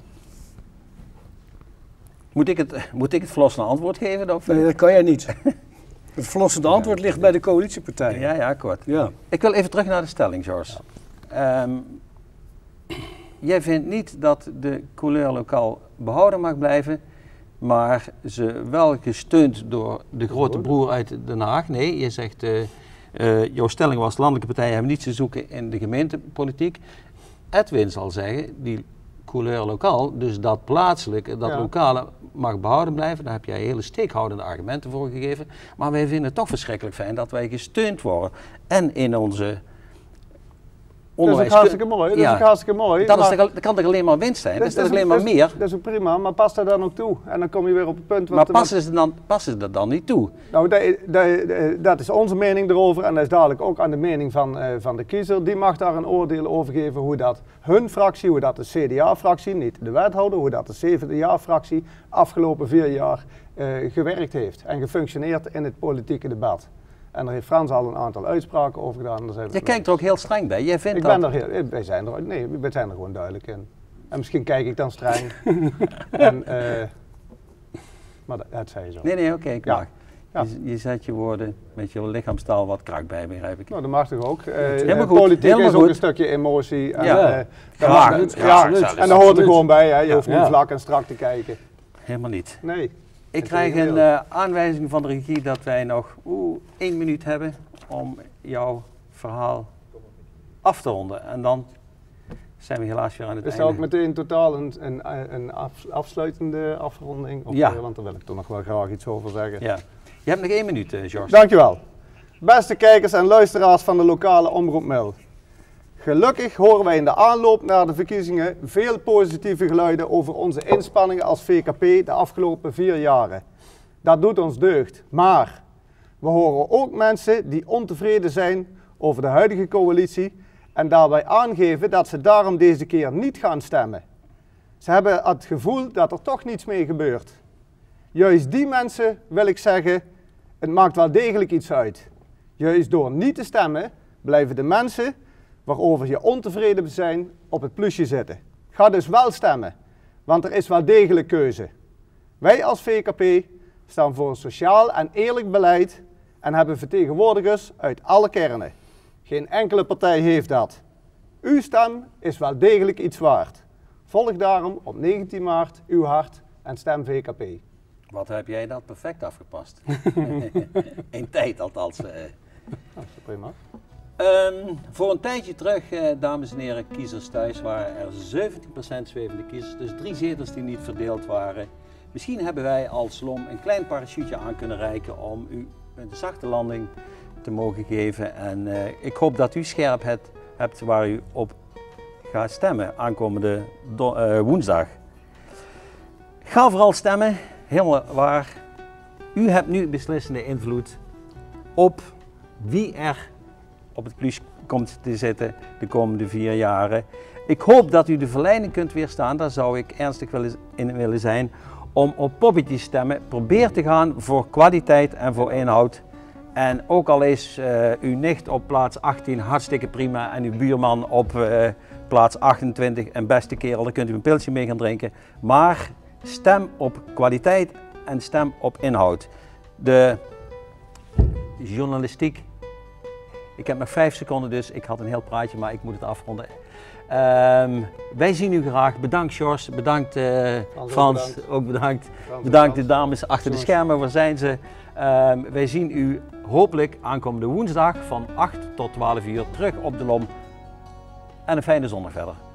Moet ik het, moet ik het verlossende antwoord geven? Of? Nee, dat kan jij niet. Het verlossende antwoord ligt bij de coalitiepartijen. Ja, ja, kort. Ja. Ik wil even terug naar de stelling, George. Ehm, jij vindt niet dat de couleur lokaal behouden mag blijven, maar ze wel gesteund door de grote broer uit Den Haag. Nee, je zegt, uh, uh, jouw stelling was, landelijke partijen hebben niets te zoeken in de gemeentepolitiek. Edwin zal zeggen, die couleur lokaal, dus dat plaatselijke, dat Ja. lokale mag behouden blijven. Daar heb jij hele steekhoudende argumenten voor gegeven. Maar wij vinden het toch verschrikkelijk fijn dat wij gesteund worden. En in onze Dat is onderwijs... ook hartstikke mooi. Dat is Ja. ook hartstikke mooi. Dat, is maar- toch, al- dat kan toch alleen maar winst zijn? Dat, is toch alleen maar dat is- meer? Dat is ook prima, maar pas daar dan ook toe. En dan kom je weer op het punt. wat- Maar wat- passen ze, dan, passen ze dat dan niet toe? Nou, dat, dat, dat is onze mening erover en dat is dadelijk ook aan de mening van, uh, van de kiezer. Die mag daar een oordeel over geven hoe dat hun fractie, hoe dat de C D A-fractie, niet de wethouder, hoe dat de C V D A-fractie afgelopen vier jaar uh, gewerkt heeft en gefunctioneerd in het politieke debat. En daar heeft Frans al een aantal uitspraken over gedaan. Daar zijn we Je kijkt er ook heel streng bij. Jij vindt ik dat... ben er heel, wij zijn er, nee, wij zijn er gewoon duidelijk in. En misschien kijk ik dan streng. en, uh, maar dat, dat zei je zo. Nee, nee, oké, ik Ja. mag. Ja. Je, je zet je woorden met je lichaamstaal wat krak bij, begrijp ik. Nou, dat mag toch ook. Uh, Helemaal uh, goed, politiek helemaal is ook goed. een stukje emotie. En, Ja. uh, daar Graag. mag- Absoluut. ja, Absoluut. en daar hoort er Absoluut. gewoon bij. Hè. Je hoeft Ja. niet vlak en strak te kijken. Helemaal niet. Nee. Ik krijg een uh, aanwijzing van de regie dat wij nog oeh, één minuut hebben om jouw verhaal af te ronden. En dan zijn we helaas weer aan het Is er einde. ook meteen totaal een, een, een af, afsluitende afronding? Of, Ja. uh, want daar wil ik toch nog wel graag iets over zeggen. Ja. Je hebt nog één minuut, uh, George. Dankjewel. Beste kijkers en luisteraars van de lokale Omroep Mil. Gelukkig horen wij in de aanloop naar de verkiezingen veel positieve geluiden over onze inspanningen als V K P de afgelopen vier jaren. Dat doet ons deugd. Maar we horen ook mensen die ontevreden zijn over de huidige coalitie en daarbij aangeven dat ze daarom deze keer niet gaan stemmen. Ze hebben het gevoel dat er toch niets mee gebeurt. Juist die mensen wil ik zeggen, het maakt wel degelijk iets uit. Juist door niet te stemmen blijven de mensen waarover je ontevreden zijn op het plusje zitten. Ga dus wel stemmen, want er is wel degelijk keuze. Wij als V K P staan voor een sociaal en eerlijk beleid en hebben vertegenwoordigers uit alle kernen. Geen enkele partij heeft dat. Uw stem is wel degelijk iets waard. Volg daarom op negentien maart uw hart en stem V K P. Wat heb jij dat perfect afgepast? In tijd althans. Uh. Dat is prima. Um, voor een tijdje terug, uh, dames en heren, kiezers thuis, waren er zeventien procent zwevende kiezers. Dus drie zetels die niet verdeeld waren. Misschien hebben wij als L O M een klein parachute aan kunnen reiken om u een zachte landing te mogen geven. En uh, ik hoop dat u scherp het, hebt waar u op gaat stemmen aankomende do- uh, woensdag. Ga vooral stemmen, helemaal waar. U hebt nu beslissende invloed op wie er op het plus komt te zitten de komende vier jaren. Ik hoop dat u de verleiding kunt weerstaan, daar zou ik ernstig willen, in willen zijn, om op poppetjes te stemmen. Probeer te gaan voor kwaliteit en voor inhoud. En ook al is uh, uw nicht op plaats achttien hartstikke prima en uw buurman op uh, plaats achtentwintig een beste kerel, daar kunt u een pilsje mee gaan drinken. Maar stem op kwaliteit en stem op inhoud. De journalistiek. Ik heb nog vijf seconden, dus ik had een heel praatje, maar ik moet het afronden. Um, wij zien u graag. Bedankt Sjors, bedankt uh, Frans, Frans bedankt. ook bedankt. Frans bedankt de dames achter Sjors. de schermen, waar zijn ze? Um, wij zien u hopelijk aankomende woensdag van acht tot twaalf uur terug op de Lom. En een fijne zondag verder.